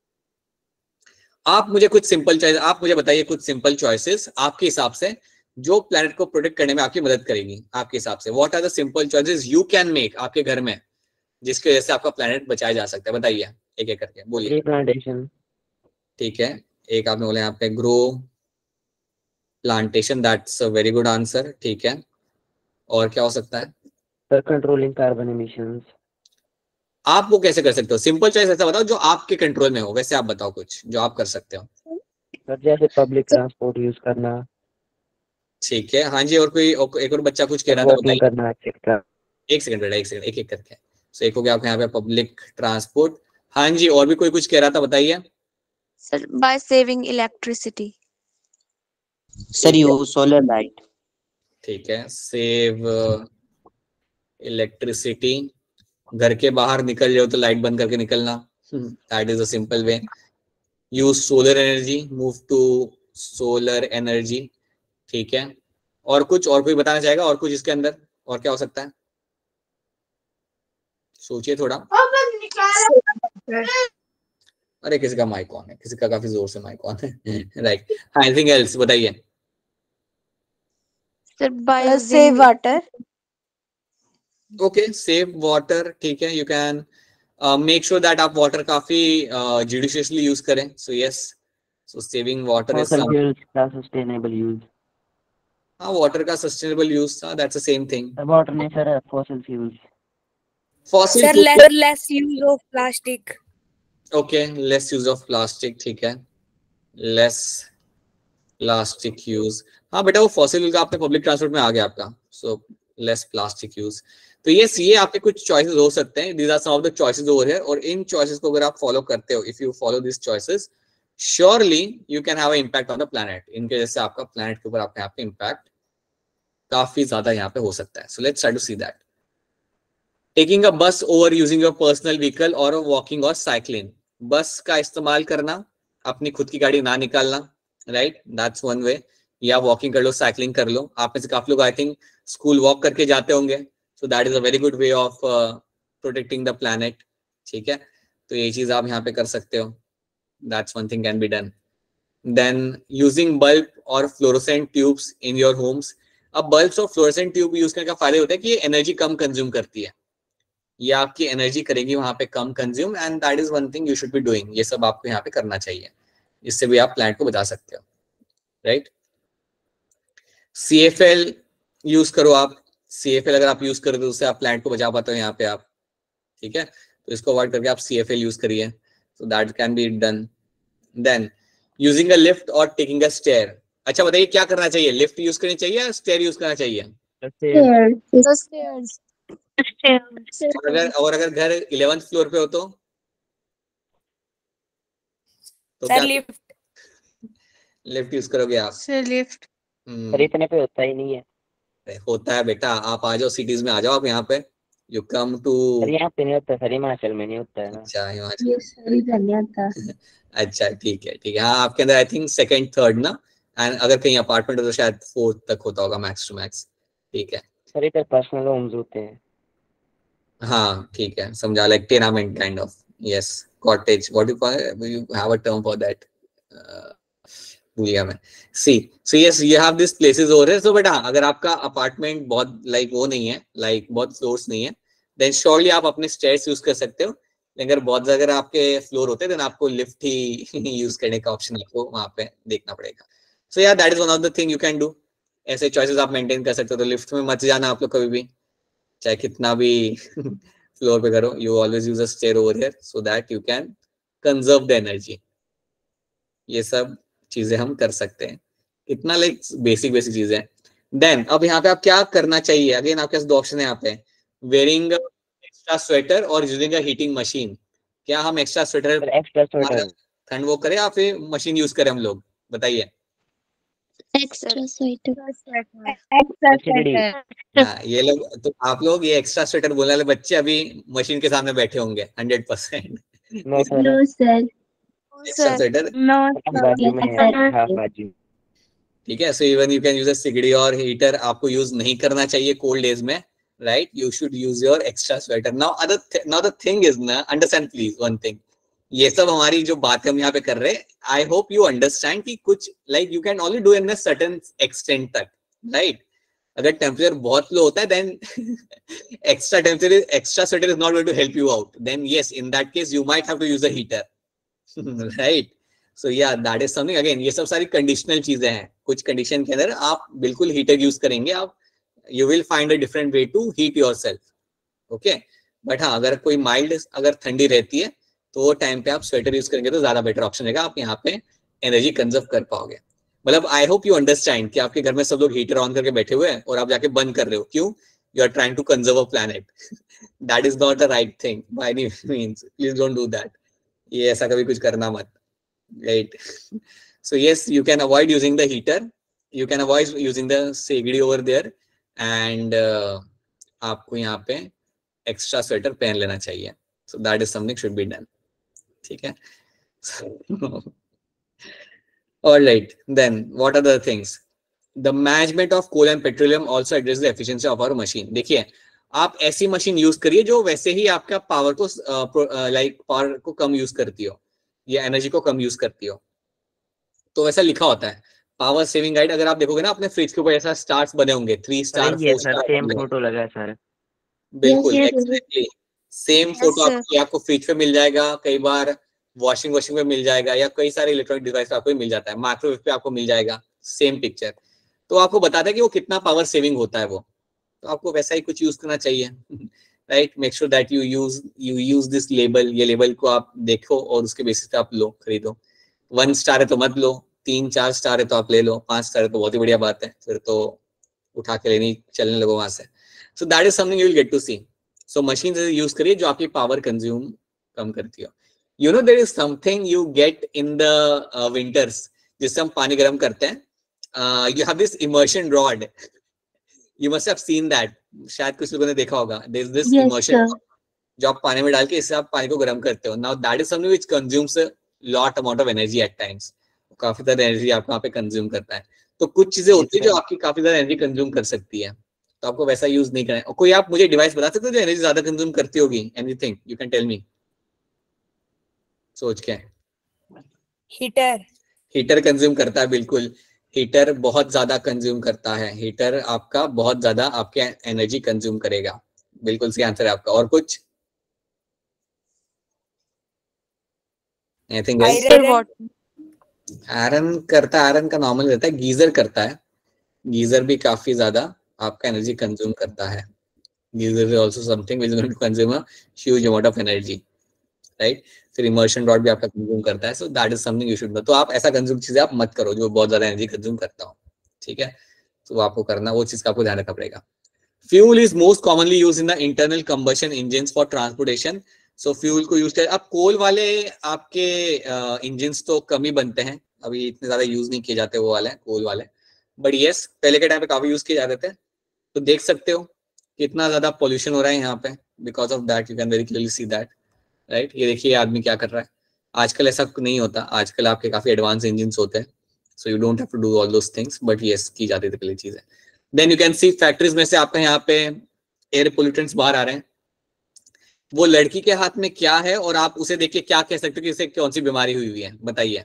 आप मुझे कुछ सिंपल चॉइस आप मुझे बताइए कुछ सिंपल चॉइसेस आपके हिसाब से जो प्लैनेट को प्रोटेक्ट करने में आपकी मदद करेगी। आपके हिसाब से what are the simple choices you can make आपके घर में जिसकी वजह से आपका प्लैनेट बचाया जा सकता है? बताइए एक एक करके, बोलिए। प्लांटेशन। ठीक है, एक आपने बोला यहाँ पे grow plantation, that's a very good answer. ठीक है, और क्या हो सकता है? Controlling carbon emissions. आप वो कैसे कर सकते हो? सिंपल चॉइस ऐसा बताओ जो आपके कंट्रोल में हो, वैसे आप बताओ कुछ जो आप कर सकते हो। जैसे पब्लिक ट्रांसपोर्ट यूज करना। ठीक है, हाँ जी, और कोई एक और बच्चा कुछ कह रहा था, वॉकिंग बताइए। करना एक्सेट्रा। एक सेकंड बेटा, एक सेकंड, एक एक करके। सो एक हो गया आपका यहाँ पे पब्लिक ट्रांसपोर्ट। हाँ जी, और भी कोई कुछ कह रहा था, बताइए। Sir by saving electricity. Sir you solar light. ठीक है, सेव इलेक्ट्रिसिटी। घर के बाहर निकल जाओ तो लाइट बंद करके निकलना, that is a simple way. Use solar energy, move to solar energy. ठीक है, और कुछ, और कोई बताना चाहेगा और कुछ इसके अंदर, और क्या हो सकता है? सोचिए थोड़ा। अरे किसी का माइक ऑन है, किसी का काफी जोर से माइक ऑन है। राइट, हाँ, एनीथिंग एल्स बताइए। Sir by save water. Okay, save water, ठीक है, you can make sure that आप वाटर काफी जुडिशियसली यूज करें। So yes, so saving water is Fossil सम, fuels का sustainable use. हाँ, वाटर का सस्टेनेबल यूज था, that's the same thing. Water नहीं sir, fossil fuels. Fossil sir fuel, less less use of plastic. Okay, less use of plastic, ठीक है, less plastic use. हाँ बेटा, वो फॉसिल का आपने पब्लिक ट्रांसपोर्ट में आ गया आपका, सो लेस प्लास्टिक यूज। तो ये ये आपके कुछ चॉइसेस हो सकते हैं, these are some of the choices over here, और इन चॉइसेस को अगर आप फॉलो करते हो, if you follow this choices, surely you can have a impact on the planet. इनके जैसे आपका प्लैनेट के ऊपर आपके यहाँ पे इम्पैक्ट काफी ज्यादा यहाँ पे हो सकता है। So let's try to see that. Taking a bus over using your personal vehicle और वॉकिंग और साइकिलिंग। बस का इस्तेमाल करना, अपनी खुद की गाड़ी ना निकालना, राइट, दैट्स वन वे। या वॉकिंग कर लो, साइकिलिंग कर लो। आप में से काफी लोग आई थिंक स्कूल वॉक करके जाते होंगे, so that is a very good way of protecting the planet. ठीक है, तो ये चीज आप यहाँ पे कर सकते हो, that's one thing can be done. Then using bulb और fluorescent tubes in your homes. अब बल्ब्स और फ्लोरोसेंट ट्यूब यूज करने का फायदा होता है कि ये एनर्जी कम कंज्यूम करती है, ये आपकी एनर्जी करेगी वहां पे कम consume, and that is one thing you should be doing. ये सब आपको यहाँ पे करना चाहिए, इससे भी आप प्लांट को बचा सकते हो, right. C F L use करो आप। सी एफ एल अगर आप यूज करो तो उससे आप प्लांट को बचा पाते हो यहाँ पे आप, ठीक है, तो इसको अवॉइड करके आप सी एफ एल यूज करिए, so that can be done. Then using a lift और टेकिंग अ स्टेयर। अच्छा बताइए, क्या करना चाहिए, लिफ्ट यूज करनी चाहिए या स्टेयर यूज करना चाहिए? और अगर और अगर घर इलेवेंथ फ्लोर पे हो तो तो सर क्या लिफ्ट। लिफ्ट यूज करोगे आप? Sir lift. सर इतने पे होता ही नहीं है। होता है बेटा, आप आ जाओ सिटीज में, आ जाओ आप यहाँ पे, यू कम टू। सर यहाँ पे नहीं होता सर, हिमाचल में नहीं होता है ना। अच्छा, हिमाचल। अच्छा ठीक है, ठीक है, हाँ, आपके अंदर आई थिंक सेकंड थर्ड ना, एंड अगर कहीं अपार्टमेंट हो तो शायद फोर्थ तक होता होगा मैक्स टू मैक्स। ठीक है, सर इधर पर्सनल होम्स होते हैं। हाँ ठीक है, समझा, like tenement kind of, yes, cottage, what you call, you have a term for that, भूल गया मैं। See so yes, you have this places over here. So बेटा, अगर आपका अपार्टमेंट बहुत लाइक like, वो नहीं है, लाइक like, बहुत फ्लोर्स नहीं है, देन श्योरली आप अपने स्टेयर्स यूज कर सकते हो। अगर बहुत अगर आपके फ्लोर होते हैं देन आपको लिफ्ट ही यूज करने का ऑप्शन आपको वहां पे देखना पड़ेगा। सो यार that is one of the thing you can do. ऐसे चॉइसेस आप मेंटेन कर सकते हो, तो लिफ्ट में मत जाना आप लोग कभी भी, चाहे कितना भी फ्लोर पे करो, you always use a stair over here so that you can conserve the energy. ये सब चीजें हम कर सकते हैं, कितना लाइक बेसिक बेसिक चीजें। देन अब यहाँ पे आप क्या करना चाहिए, अगेन आपके पास दो ऑप्शन है यहाँ पे, वेयरिंग एक्स्ट्रा स्वेटर और यूजिंग अ हीटिंग मशीन। क्या हम extra sweater, sir extra sweater. ठंड वो करें या फिर मशीन यूज करें हम लोग, बताइए। Extra sweater. Extra sweater. हाँ, ये लोग तो आप लोग ये एक्स्ट्रा स्वेटर बोलने वाले बच्चे अभी मशीन के सामने बैठे होंगे hundred percent. No sir. Extra sweater, बाजू में है, हाँ बाजू। ठीक है, so even you can use a सिगड़ी और हीटर, आपको यूज नहीं करना चाहिए कोल्ड डेज में, right, you should use your extra sweater. Now other now the thing is ना, अंडरस्टैंड प्लीज वन थिंग, ये सब हमारी जो बातें हम यहाँ पे कर रहे हैं, आई होप यू अंडरस्टैंड कि कुछ like you can only do in a certain extent तक, राइट। अगर टेम्परेचर बहुत लो होता है then extra temperature extra sweater is not going to help you out, then yes in that case you might have to use a heater, right. So या that is something, again ये सब सारी conditional चीजें हैं, कुछ condition के अंदर आप बिल्कुल हीटर यूज करेंगे, आप you will find a different way to heat yourself, okay. But हाँ, अगर कोई माइल्ड अगर ठंडी रहती है तो वो टाइम पे आप स्वेटर यूज करेंगे तो ज्यादा बेटर ऑप्शन रहेगा, आप यहाँ पे एनर्जी कंजर्व कर पाओगे। मतलब आई होप यू अंडरस्टैंड कि आपके घर में सब लोग हीटर ऑन करके बैठे हुए हैं और आप जाके बंद कर रहे हो, क्यों? You are trying to conserve a planet. That is not the right thing by any means. Please don't do that. ये ऐसा कभी कुछ करना मत, right? So yes, you can avoid using the heater, you can avoid using the sigri over there, and आपको यहाँ पे extra sweater पहन लेना चाहिए. So that is something should be done. ठीक है. All right, then what are the things? The management of coal and petroleum also addresses the efficiency of our machine. देखिए, आप ऐसी मशीन यूज करिए जो वैसे ही आपका पावर को लाइक पावर को कम यूज करती हो या एनर्जी को कम यूज करती हो. तो वैसा लिखा होता है पावर सेविंग गाइड. अगर आप देखोगे ना अपने फ्रिज के ऊपर ऐसा स्टार्स बने होंगे, थ्री स्टार, ये four sir star. Same photo लगा है सर. बिल्कुल Yes, yes, yes. Exactly same Yes, photo sir. आपको आपको फ्रिज पे मिल जाएगा, कई बार वॉशिंग मशीन में मिल जाएगा, या कई सारे इलेक्ट्रॉनिक डिवाइस पे आपको मिल जाता है, माइक्रोवेव पे आपको मिल जाएगा सेम पिक्चर. तो आपको बताता है कि वो कितना पावर सेविंग होता है वो. तो आपको वैसा ही कुछ यूज करना चाहिए, right? Make sure that you use you use this label. ये लेबल को आप देखो और उसके बेसिस पे आप लो, खरीदो. वन स्टार है तो मत लो, तीन चार स्टार है तो आप ले लो, पांच स्टार है तो बहुत ही बढ़िया बात है, फिर तो उठा के लेनी चलने लगो वहां से. So that is something you will get to see. So machine use करिए जो आपकी पावर कंज्यूम कम करती हो. You know there is something you get in the winters जिससे हम पानी गर्म करते हैं. You have this immersion rod. You must have seen that. शायद कुछ लोगों ने देखा होगा. देयर इज दिस इमर्शन जो आप पानी में डाल के इससे आप पानी को गर्म करते हो. Now that is something which consumes a lot amount of energy at times. काफी ज्यादा एनर्जी आपको वहाँ पे कंज्यूम करता है. तो कुछ चीजें होती है जो आपकी काफी ज्यादा एनर्जी कंज्यूम कर सकती है, तो आपको वैसा यूज नहीं करना है. कोई आप मुझे डिवाइस बता सकते हो जो एनर्जी ज्यादा कंज्यूम करती होगी? Anything you can tell me. सोच के. हीटर. हीटर कंज्यूम करता है, बिल्कुल. हीटर बहुत ज्यादा कंज्यूम करता है. हीटर आपका बहुत ज्यादा आपके एनर्जी कंज्यूम करेगा. बिल्कुल सही आंसर है आपका. और कुछ? Anything else? Sir, water. Iron करता है. आयरन का नॉर्मल रहता है. गीजर करता है. गीजर भी काफी ज्यादा आपका एनर्जी कंज्यूम करता है. Geyser is also something which is going to consume a huge amount of energy, right? फिर इमर्शन रॉड भी आपका कंज्यूम करता है. So that is something you should know. तो आप ऐसा कंज्यूम चीजें आप मत करो जो बहुत ज्यादा एनर्जी कंज्यूम करता हो. ठीक है. तो आपको करना, वो चीज का आपको ध्यान रखना पड़ेगा. Fuel is most commonly use in the internal combustion engines for transportation. So fuel को यूज कर. अब कोल वाले आपके इंजिन्स तो कम ही बनते हैं, अभी इतने ज्यादा यूज नहीं किए जाते वो वाले कोल वाले. बट यस, पहले के टाइम पे काफी यूज किए जाते थे. तो देख सकते हो कितना ज्यादा पोल्यूशन हो रहा है यहाँ पे. Because of that you can very clearly see that, right? ये देखिए आदमी क्या कर रहा है. आजकल ऐसा नहीं होता. आजकल आपके काफी एडवांस इंजिन्स होते हैं. So you don't have to do all those things, but yes की जाती थी पहले चीजें. Then you can see factories में से आपका यहाँ पे एयर पोल्यूटेंट्स बाहर आ रहे हैं. वो लड़की के हाथ में क्या है और आप उसे देख के क्या कह सकते हो कि इसे कौन सी बीमारी हुई हुई है? बताइए.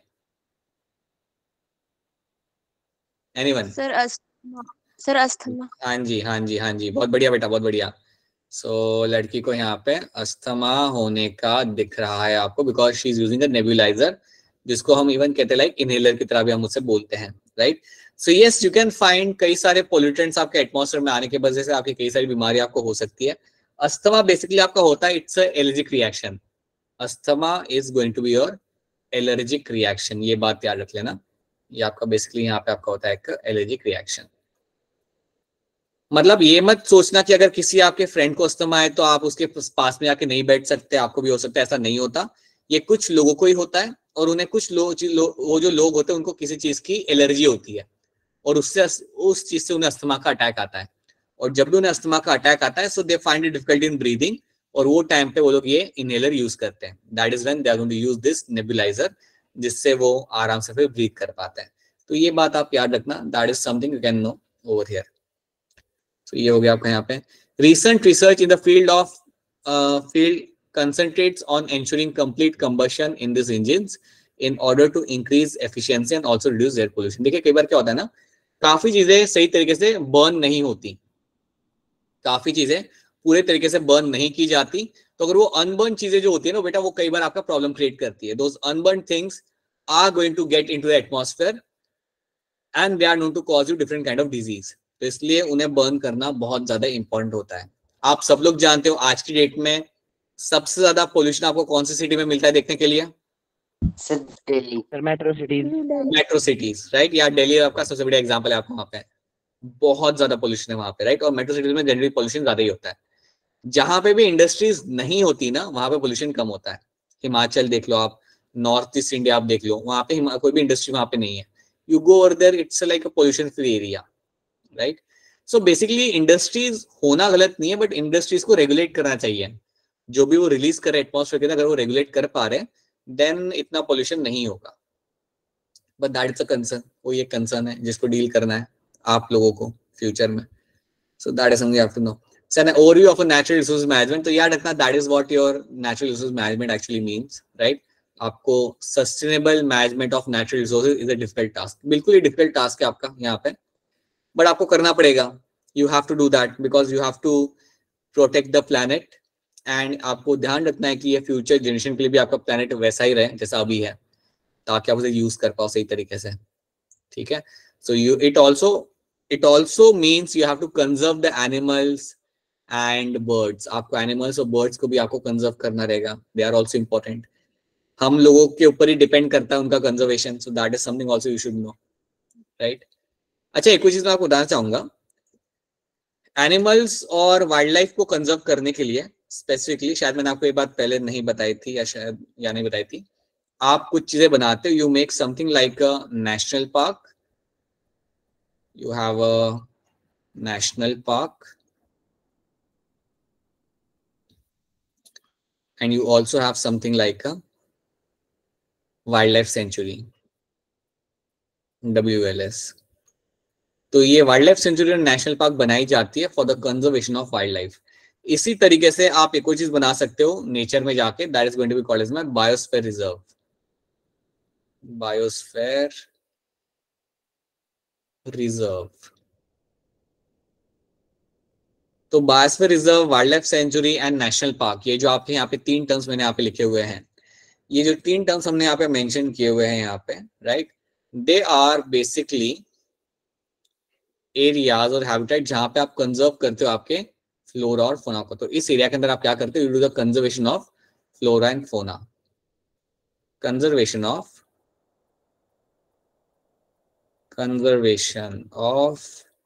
Anyone? Sir, asthma. Sir, asthma. हाँ जी, हाँ जी, हाँ जी, बहुत बढ़िया बेटा, बहुत बढ़िया. सो so, लड़की को यहाँ पे अस्थमा होने का दिख रहा है आपको, because she is using a nebulizer, जिसको हम इवन कहते हैं लाइक इनहेलर की तरह भी हम उससे बोलते हैं, right? So yes, you can find कई सारे पोल्यूटेंट्स आपके एटमॉस्फेयर में आने की वजह से आपकी कई सारी बीमारी आपको हो सकती है. अस्थमा बेसिकली आपका होता है, it's a allergic reaction. Asthma is going to be your allergic reaction. ये बात याद रख लेना. ये आपका बेसिकली यहाँ पे आपका होता है एक एलर्जिक रिएक्शन. मतलब ये मत सोचना कि अगर किसी आपके फ्रेंड को अस्थमा है तो आप उसके पास में आके नहीं बैठ सकते, आपको भी हो सकता है. ऐसा नहीं होता. ये कुछ लोगों को ही होता है, और उन्हें कुछ लोग लो, वो जो लोग होते हैं उनको किसी चीज की एलर्जी होती है, और उससे उस चीज से उन्हें अस्थमा का अटैक आता है. और जब भी उन्हें अस्थमा का अटैक आता है, so they find it difficult in breathing, और वो टाइम पे वो लोग ये इनहेलर यूज करते हैं. That is when they are going to use this nebulizer, जिससे वो आराम से फिर ब्रीथ कर पाते हैं. तो ये बात आप याद रखना. That is something you can know over here. तो ये हो गया आपका यहाँ पे. Recent research in the field of field concentrates on ensuring complete combustion in these engines in order to increase efficiency and also reduce air pollution. देखिए कई बार क्या होता है ना, काफी चीजें सही तरीके से बर्न नहीं होती, काफी चीजें पूरे तरीके से बर्न नहीं की जाती. तो अगर वो अनबर्न चीजें जो होती है ना बेटा, वो कई बार आपका प्रॉब्लम क्रिएट करती है. Those unburnt things are going to get into the atmosphere and they are known to cause you different kind of disease. तो इसलिए उन्हें बर्न करना बहुत ज्यादा इंपॉर्टेंट होता है. आप सब लोग जानते हो आज की डेट में सबसे ज्यादा पोल्यूशन आपको कौन सी सिटी में मिलता है देखने के लिए? Sir Delhi. Sir metro cities. Metro cities, right. या दिल्ली आपका सबसे बड़ा एग्जांपल है, आपको वहाँ पे बहुत ज्यादा पोल्यूशन है वहाँ पे, राइट। और मेट्रो सिटीज में जनरली पोल्यूशन ज्यादा ही होता है। जहां पे भी इंडस्ट्रीज नहीं होती ना, वहां पे पोल्यूशन कम होता है। हिमाचल देख लो आप, नॉर्थ ईस्ट इंडिया आप देख लो, वहां पे कोई भी इंडस्ट्री वहां पे नहीं है। You go over there, it's like a pollution free area, right. So basically industries होना गलत नहीं है, बट इंडस्ट्रीज को रेगुलेट करना चाहिए। जो भी वो रिलीज करे एटमॉस्फेयर के अंदर, अगर वो रेगुलेट कर पा रहे देन इतना पोल्यूशन नहीं होगा। But that is a concern, वो ये कंसर्न है जिसको डील करना है आप लोगों को फ्यूचर में। So that is something you have to know. So an overview of a natural resource management, तो याद रखना that is what your natural resource management actually means, right? आपको sustainable management of natural resources is a difficult task. बिल्कुल ही difficult task है आपका यहाँ पे, but आपको करना पड़ेगा। You have to do that because you have to protect the planet, and आपको ध्यान रखना है कि ये future generation के लिए भी आपका planet वैसा ही रहे जैसा अभी है, ताकि आप उसे use कर पाओ सही तरीके से, ठीक है? So you it also it also means you have to conserve the animals and birds. आपको एनिमल्स और बर्ड्स को भी आपको कंजर्व करना रहेगा, दे आर ऑल्सो इम्पोर्टेंट। हम लोगों के ऊपर ही डिपेंड करता है उनका conservation, so that is something also you should know, right. अच्छा, एक चीज मैं आपको बताना चाहूंगा, एनिमल्स और वाइल्ड लाइफ को कंजर्व करने के लिए स्पेसिफिकली, शायद मैंने आपको ये बात पहले नहीं बताई थी या शायद या नहीं बताई थी, आप कुछ चीजें बनाते हो, you make something like a national park, you have a national park, and you also have something like a wildlife sanctuary, W L S। तो ये वाइल्ड लाइफ सेंचुरी और नेशनल पार्क बनाई जाती है for the conservation of wild life. इसी तरीके से आप एक और चीज बना सकते हो नेचर में जाके, that is going to be called as my biosphere reserve. Biosphere reserve, तो biosphere reserve, wild life sanctuary and national park, ये जो आपके यहाँ पे तीन टर्म्स मैंने यहाँ पे लिखे हुए हैं, ये जो तीन टर्म्स हमने यहाँ पे मेंशन किए हुए हैं यहाँ पे, right, they are basically areas और हैबिटेट जहां पे आप कंजर्व करते हो आपके फ्लोरा और फोना को। तो इस एरिया के अंदर आप क्या करते हो, you do the conservation of flora and fauna, conservation of conservation of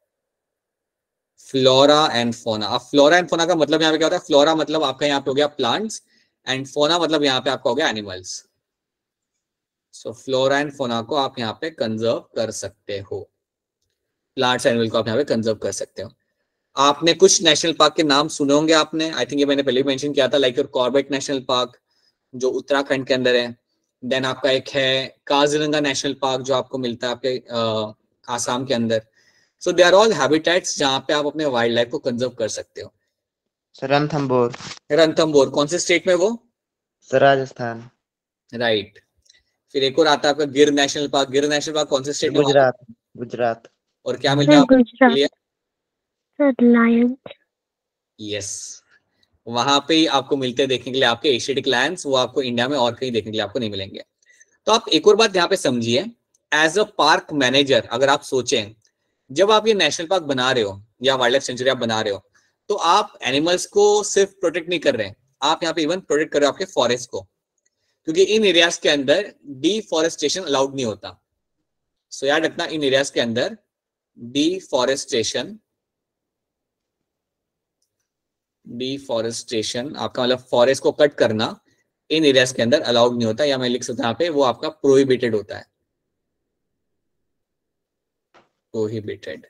flora and fauna. अब फ्लोरा एंड फोना का मतलब यहाँ पे क्या होता है, फ्लोरा मतलब आपका यहाँ पे हो गया प्लांट्स, एंड फोना मतलब यहाँ पे आपका हो गया एनिमल्स। सो फ्लोरा एंड फोना को आप यहाँ पे कंजर्व कर सकते हो, प्लांट्स एनिमल को आप यहाँ पे कंजर्व कर सकते हो। आपने कुछ नेशनल पार्क के नाम सुने होंगे आपने, आई थिंक ये मैंने पहले मेंशन किया था, like your Corbett national park जो उत्तराखंड के अंदर है, देन आपका एक है काजीरंगा नेशनल पार्क जो आपको मिलता है आपके आसाम के अंदर। So they are all habitats जहाँ पे आप अपने वाइल्ड लाइफ को कंजर्व कर सकते हो। सर रणथंभौर। रणथंभौर कौन से स्टेट में वो? सर राजस्थान। राइट। फिर एक और आता है आपका Gir national park, Gir national park कौन से स्टेट में? गुजरात। गुजरात। और क्या मिलता है आपको? लायन। यस, वहां पे ही आपको मिलते हैं देखने के लिए आपके एशियाटिक लायंस, वो आपको इंडिया में और कहीं देखने के लिए आपको नहीं मिलेंगे। तो आप एक और बात यहाँ पे समझिए, एज अ पार्क मैनेजर अगर आप सोचें, जब आप ये नेशनल पार्क बना रहे हो या वाइल्ड लाइफ सेंचुरी आप बना रहे हो, तो आप एनिमल्स को सिर्फ प्रोटेक्ट नहीं कर रहे हैं, आप यहाँ पे इवन प्रोटेक्ट कर रहे हो आपके फॉरेस्ट को, क्योंकि इन एरियाज के अंदर डिफॉरेस्टेशन अलाउड नहीं होता। सो याद रखना, इन एरियाज के अंदर डिफॉरेस्टेशन डिफॉरेस्टेशन आपका मतलब फॉरेस्ट को कट करना इन एरियाज के अंदर अलाउड नहीं होता, या मैं लिख सकता हूं यहाँ पे वो आपका प्रोहिबिटेड होता है, प्रोहिबिटेड।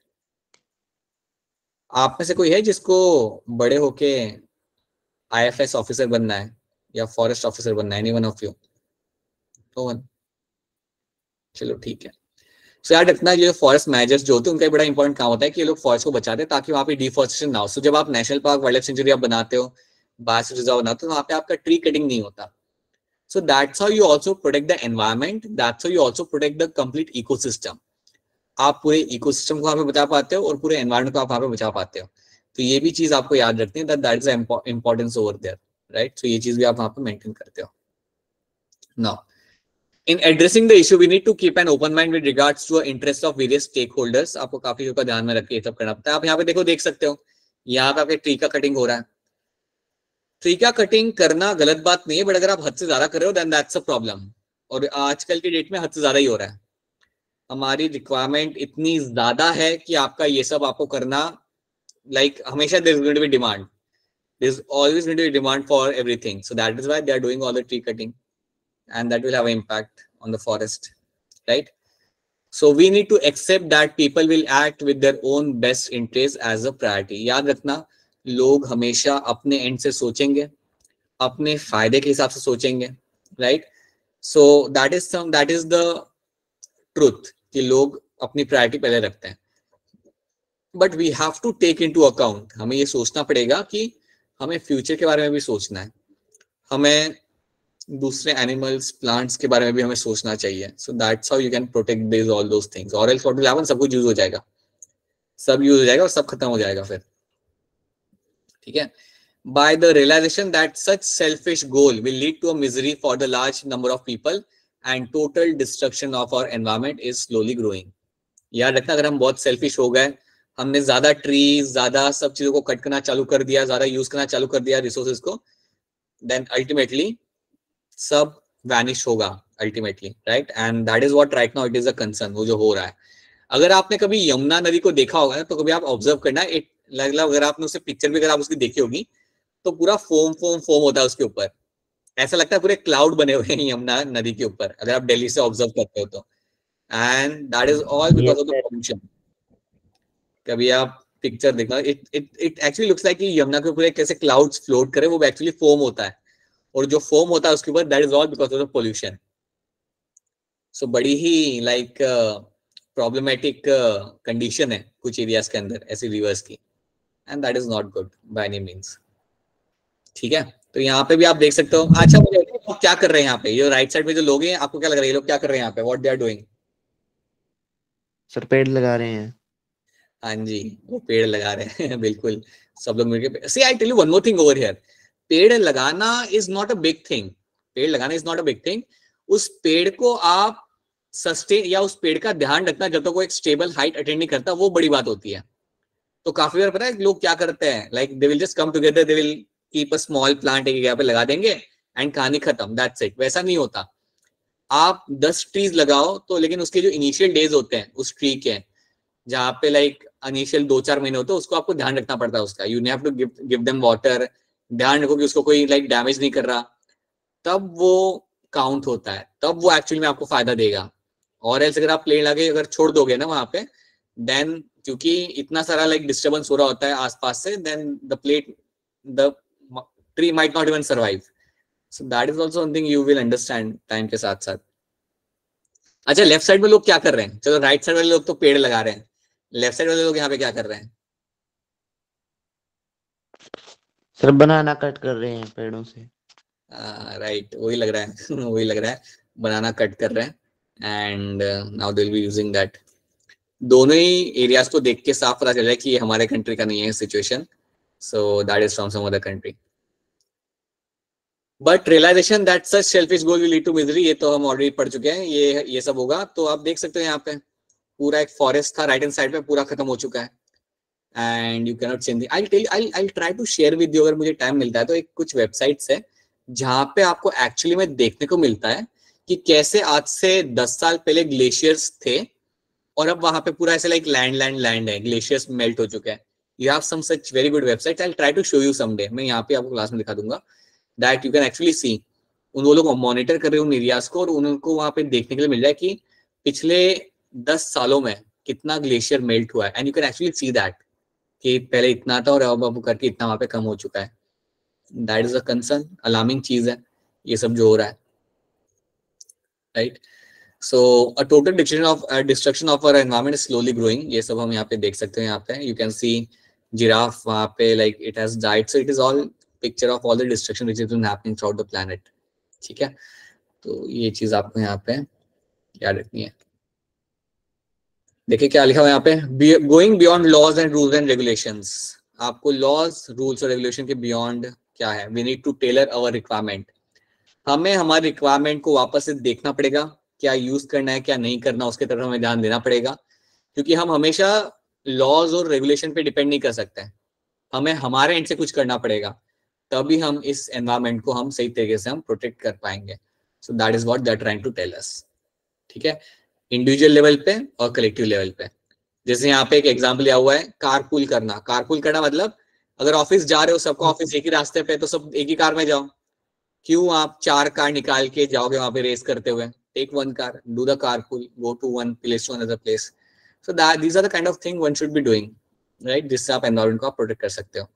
आप में से कोई है जिसको बड़े होके आईएफएस ऑफिसर बनना है या फॉरेस्ट ऑफिसर बनना है? Anyone of you? No one? चलो ठीक है। सो याद रखना, ये फॉरेस्ट मैनेजर्स जो होते हैं उनका बड़ा इंपॉर्टेंट काम होता है कि ये लोग फॉरेस्ट को बचाते हैं ताकि वहां पे डिफॉरेस्टेशन ना हो। सो जब आप national park, wild life sanctuary आप बनाते हो, बायोस्फीयर रिजर्व बनाते हो, तो वहां पे आपका ट्री कटिंग नहीं होता। So that's how you also protect the environment, that's how you also protect the complete ecosystem. आप पूरे इकोसिस्टम को वहां पे बचा पाते हो और पूरे एनवायरनमेंट को आप वहां पे बचा पाते हो। तो ये भी चीज आपको याद रखनी है, that that is the importance over there, right. So ये चीज भी आप वहां पे मेंटेन करते हो। Now in addressing the issue we need to keep an open mind with regards to the interest of various stakeholders। आपको काफी चीजों का ध्यान में रख के ये सब करना पड़ता है। आप यहाँ पे देखो, देख सकते हो यहाँ पे आपके ट्री का कटिंग हो रहा है। ट्री का कटिंग करना गलत बात नहीं है, बट अगर आप हद से ज्यादा कर रहे हो देन दैट्स अ प्रॉब्लम। और आजकल के डेट में हद से ज्यादा ही हो रहा है। हमारी रिक्वायरमेंट इतनी ज्यादा है कि आपका ये सब आपको करना लाइक like, हमेशा there is going to be demand, there is always going to be demand for everything, so that is why they are doing all the tree cutting and that will have an impact on the forest, right? So we need to accept that people will act with their own best interest as a priority. याद रखना, लोग हमेशा अपने and से सोचेंगे, अपने फायदे के हिसाब से सोचेंगे, right? So that is some that is the truth कि लोग अपनी प्रायोरिटी पहले रखते हैं। But we have to take into account, हमें ये सोचना पड़ेगा कि हमें फ्यूचर के बारे में भी सोचना है, हमें दूसरे एनिमल्स प्लांट्स के बारे में भी हमें सोचना चाहिए। So that's how you can protect this all those things, और एल्स व्हाट विल हैपन, सब कुछ यूज हो जाएगा, सब यूज हो जाएगा और सब खत्म हो जाएगा फिर, ठीक है? By the realization that such selfish goal will lead to a misery for the large number of people and total destruction of our environment is slowly growing. याद रखना, अगर हम बहुत सेल्फिश हो गए, हमने ज्यादा ट्रीज, ज्यादा सब चीजों को कट करना चालू कर दिया, ज्यादा यूज करना चालू कर दिया रिसोर्सेज को, then ultimately सब वैनिश होगा ultimately, right? And that is what right now it is a concern, वो जो हो रहा है। अगर आपने कभी यमुना नदी को देखा होगा ना, तो कभी आप ऑब्जर्व करना, इट मतलब अगर आपने उससे पिक्चर भी अगर आप उसकी देखी होगी तो पूरा फोम फोम फोम होता है उसके ऊपर, ऐसा लगता है पूरे क्लाउड बने हुए हैं यमुना नदी के ऊपर, अगर आप दिल्ली से ऑब्जर्व करते हो तो। And that is all because of the pollution. कभी आप पिक्चर देखना, it it it actually looks like कि यमुना के ऊपर कैसे क्लाउड्स फ्लोट करे, वो एक्चुअली फोम होता है, और जो फोम होता है उसके ऊपर, that is all because of the pollution. So बड़ी ही लाइक प्रॉब्लमेटिक कंडीशन है कुछ एरियाज के अंदर ऐसी रिवर्स की, and that is not good by any means, ठीक है? तो यहाँ पे भी आप देख सकते हो। अच्छा, मुझे लोग क्या कर रहे हैं यहाँ पे, ये राइट साइड में जो लोग हैं, आपको क्या लग रहा है ये लोग क्या कर रहे हैं यहाँ पे, what they are doing? Sir पेड़ लगा रहे हैं। हाँ जी, वो पेड़ लगा रहे हैं बिल्कुल, सब लोग मिलकर। See I tell you one more thing over here, पेड़ लगाना is not a big thing, पेड़ लगाना is not a big thing. उस पेड़ को आप सस्टेन, या उस पेड़ का ध्यान रखना जब तक वो एक स्टेबल हाइट अटेंड नहीं करता, वो बड़ी बात होती है। तो काफी बार पता है लोग क्या करते हैं, like they will just come together, they will keep a small plant एक जगह पे लगा देंगे एंड कहानी खत्म, दैट्स इट। वैसा नहीं होता। आप दस ट्रीज लगाओ तो, लेकिन उसके जो इनिशियल डेज होते हैं उस ट्री के, जहाँ पे लाइक इनिशियल दो चार महीने होते हैं, उसको आपको ध्यान रखना पड़ता है उसका। You have to give give them water, ध्यान रखो कि उसको कोई लाइक डैमेज नहीं कर रहा, तब वो काउंट होता है, तब वो एक्चुअली में आपको फायदा देगा। और एल्स अगर आप प्लेन लगे अगर छोड़ दोगे ना वहां पे, देन क्योंकि इतना सारा लाइक डिस्टर्बेंस हो रहा होता है आसपास से, then the plate the tree might not even survive. So that is also something you will understand time के साथ साथ। अच्छा, लेफ्ट साइड में लोग क्या कर रहे हैं? चलो, राइट साइड वाले लोग तो पेड़ लगा रहे हैं, लेफ्ट साइड वाले लोग यहाँ पे क्या कर रहे हैं? सर बनाना कट कर रहे हैं पेड़ों से। राइट, वही लग रहा है वही लग रहा है, बनाना कट कर रहे हैं, and now they will be using that. दोनों ही एरियाज को देख के साफ पता चल रहा है कि ये हमारे कंट्री का नहीं है situation, so that is from some other country. But realization that such selfish goal will lead to misery, ये तो हम ऑलरेडी पढ़ चुके हैं, ये ये सब होगा। तो आप देख सकते हो यहाँ पे पूरा एक फॉरेस्ट था, राइट हैंड साइड पे पूरा खत्म हो चुका है, and you can not change. I tell I I try to share with you, अगर मुझे टाइम मिलता है तो, एक कुछ वेबसाइट्स है जहाँ पे आपको एक्चुअली में देखने को मिलता है कि कैसे आज से दस साल पहले ग्लेशियर्स थे और अब वहां पे पूरा ऐसे लाइक लैंड लैंड लैंड है, ग्लेशियर्स मेल्ट हो चुके हैं। You have some such very good website, I will try to show you someday, मैं यहाँ पे आपको क्लास में दिखा दूंगा, that you can actually see. उन वो लोग मॉनिटर कर रहे हैं उन एरियाज को, और उनको वहां पे देखने के लिए मिल जाए कि पिछले दस सालों में कितना ग्लेशियर मेल्ट हुआ है, and you can actually see that कि पहले इतना था और अब अब करके इतना वहां पे कम हो चुका है। That is a concern, alarming चीज है ये सब जो हो रहा है, right? So a total destruction of destruction of our environment is slowly growing, ये सब हम यहाँ पे देख सकते हैं। यहाँ पे यू कैन सी जिराफ वहां पे like it has died, so it is all picture of all the destruction which is happening throughout the planet, ठीक है? तो ये चीज आपको यहाँ पे याद रखनी है। देखिए क्या लिखा हुआ है यहाँ पे, going beyond laws and rules and regulations. आपको लॉज, रूल्स और रेगुलेशन के बियॉन्ड क्या है? We need to tailor our requirement, हमें हमारी रिक्वायरमेंट को वापस से देखना पड़ेगा, क्या यूज करना है क्या नहीं करना, उसके तरफ हमें ध्यान देना पड़ेगा, क्योंकि हम हमेशा लॉज और रेगुलेशन पे डिपेंड नहीं कर सकते हैं, हमें हमारे एंड से कुछ करना पड़ेगा, तभी हम इस एनवायरमेंट को हम सही तरीके से हम प्रोटेक्ट कर पाएंगे। So that is what they are trying to tell us, ठीक है, इंडिविजुअल लेवल पे और कलेक्टिव लेवल पे। जैसे यहाँ पे एक एग्जांपल लिया हुआ है, कारपूल करना। कारपूल करना मतलब अगर ऑफिस जा रहे हो, सबका ऑफिस एक ही रास्ते पे, तो सब एक ही कार में जाओ। क्यों आप चार कार निकाल के जाओगे वहां पे रेस करते हुए? Take one car, do the carpool, go to one place to another place. So that these are the kind of thing one should be doing, right, जिससे आप एनवायरनमेंट को आप प्रोटेक्ट कर सकते हो।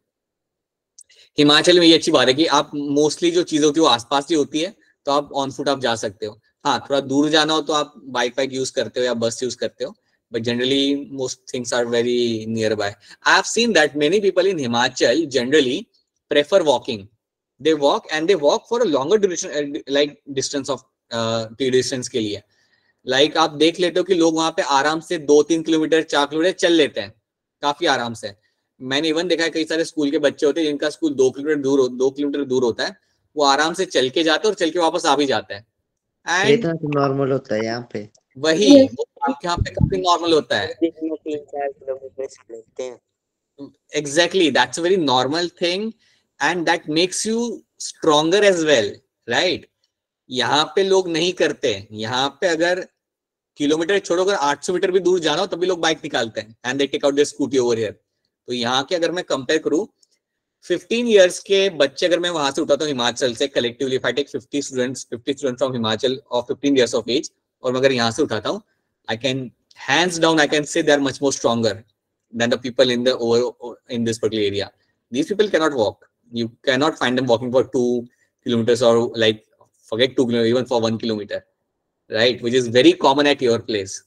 हिमाचल में ये अच्छी बात है कि आप मोस्टली जो चीज होती है वो आसपास ही होती है, तो आप ऑन फुट आप जा सकते हो। हाँ, थोड़ा दूर जाना हो तो आप बाइक बाइक यूज करते हो या बस यूज करते हो, but generally most things are very nearby. I have seen that many people in Himachal generally prefer walking. They walk and they walk for a longer duration, uh, like distance of uh, distance के लिए। Like आप देख लेते हो कि लोग वहां पे आराम से दो तीन किलोमीटर चार किलोमीटर चल लेते हैं, काफी आराम से। मैंने इवन देखा है कई सारे स्कूल के बच्चे होते हैं जिनका स्कूल दो किलोमीटर दूर दो किलोमीटर दूर होता है, वो आराम से चल के जाते हैं और चल के वापस आ भी जाते हैं। ये एंड तो नॉर्मल होता है यहाँ पे। वही वो आपके यहाँ पे काफी नॉर्मल होता है। दिन में तीन चार किलोमीटर चल लेते हैं। Exactly, that's a very normal thing and that makes you stronger as well, right? यहाँ पे लोग नहीं करते। यहाँ पे अगर किलोमीटर छोड़ो, अगर आठ सौ मीटर भी दूर जाना हो तभी लोग बाइक निकालते हैं and they take out their scooty over here. तो यहाँ के अगर मैं कंपेयर करूँ, फिफ्टीन इयर्स के बच्चे अगर मैं वहां से उठाता हूँ हिमाचल से collectively, if I take fifty students fifty students from Himachal of fifteen years of age, और मैं अगर यहाँ से उठाता हूँ, I can hands down I can say they are much more stronger than the people in the over in this particular area. These people cannot walk. You cannot find them walking for two kilometers or like forget two kilometers, even for one kilometer, right? Which is very common at your place.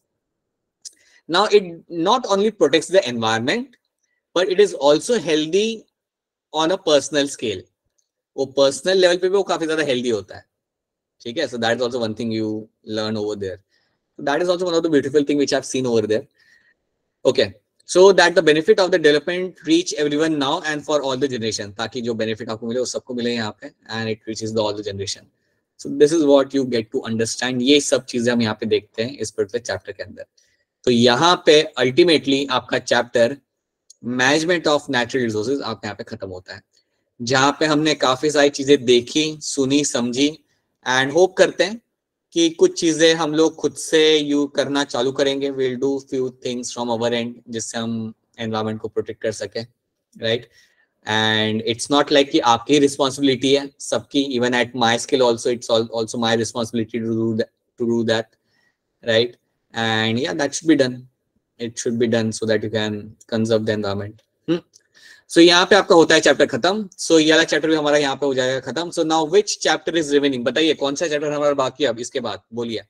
Now it not only protects the environment, but it is also healthy on a personal scale. वो personal level पे भी वो काफी ज़्यादा healthy होता है, ठीक है? So that is also one thing you learn over there. So that is also one of the beautiful thing which I've seen over there. Okay, so that the benefit of the development reach everyone now and for all the generation, ताकि जो benefit आपको मिले वो सबको मिले यहाँ पे, and it reaches the all the generation. So this is what you get to understand. ये सब चीजें हम यहाँ पे देखते हैं इस particular chapter के अंदर। तो यहाँ पे ultimately आपका chapter management of natural resources आपके यहाँ पे खत्म होता है, जहाँ पे हमने काफी सारी चीजें देखी, सुनी, समझी, and hope करते हैं कि कुछ चीजें हम लोग खुद से यू करना चालू करेंगे। Will do few things from our end जिससे हम एनवायरनमेंट को प्रोटेक्ट कर सके, right? And it's not like कि आपकी रिस्पॉन्सिबिलिटी है, सबकी, even at my skill also it's also my responsibility to do to do that, right? And या that should be done, it should be done so that you can conserve the environment. So so, यहाँ पे आपका होता है chapter खत्म। सो so, ये वाला chapter भी हमारा यहाँ पे हो जाएगा खत्म। So now which chapter is remaining? बताइए कौन सा चैप्टर हमारा बाकी है अब इसके बाद, बोलिए।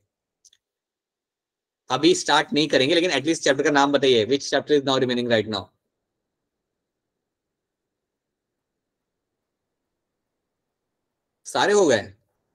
अभी स्टार्ट नहीं करेंगे लेकिन एटलीस्ट चैप्टर का नाम बताइए। Which chapter is now remaining right now? सारे हो गए,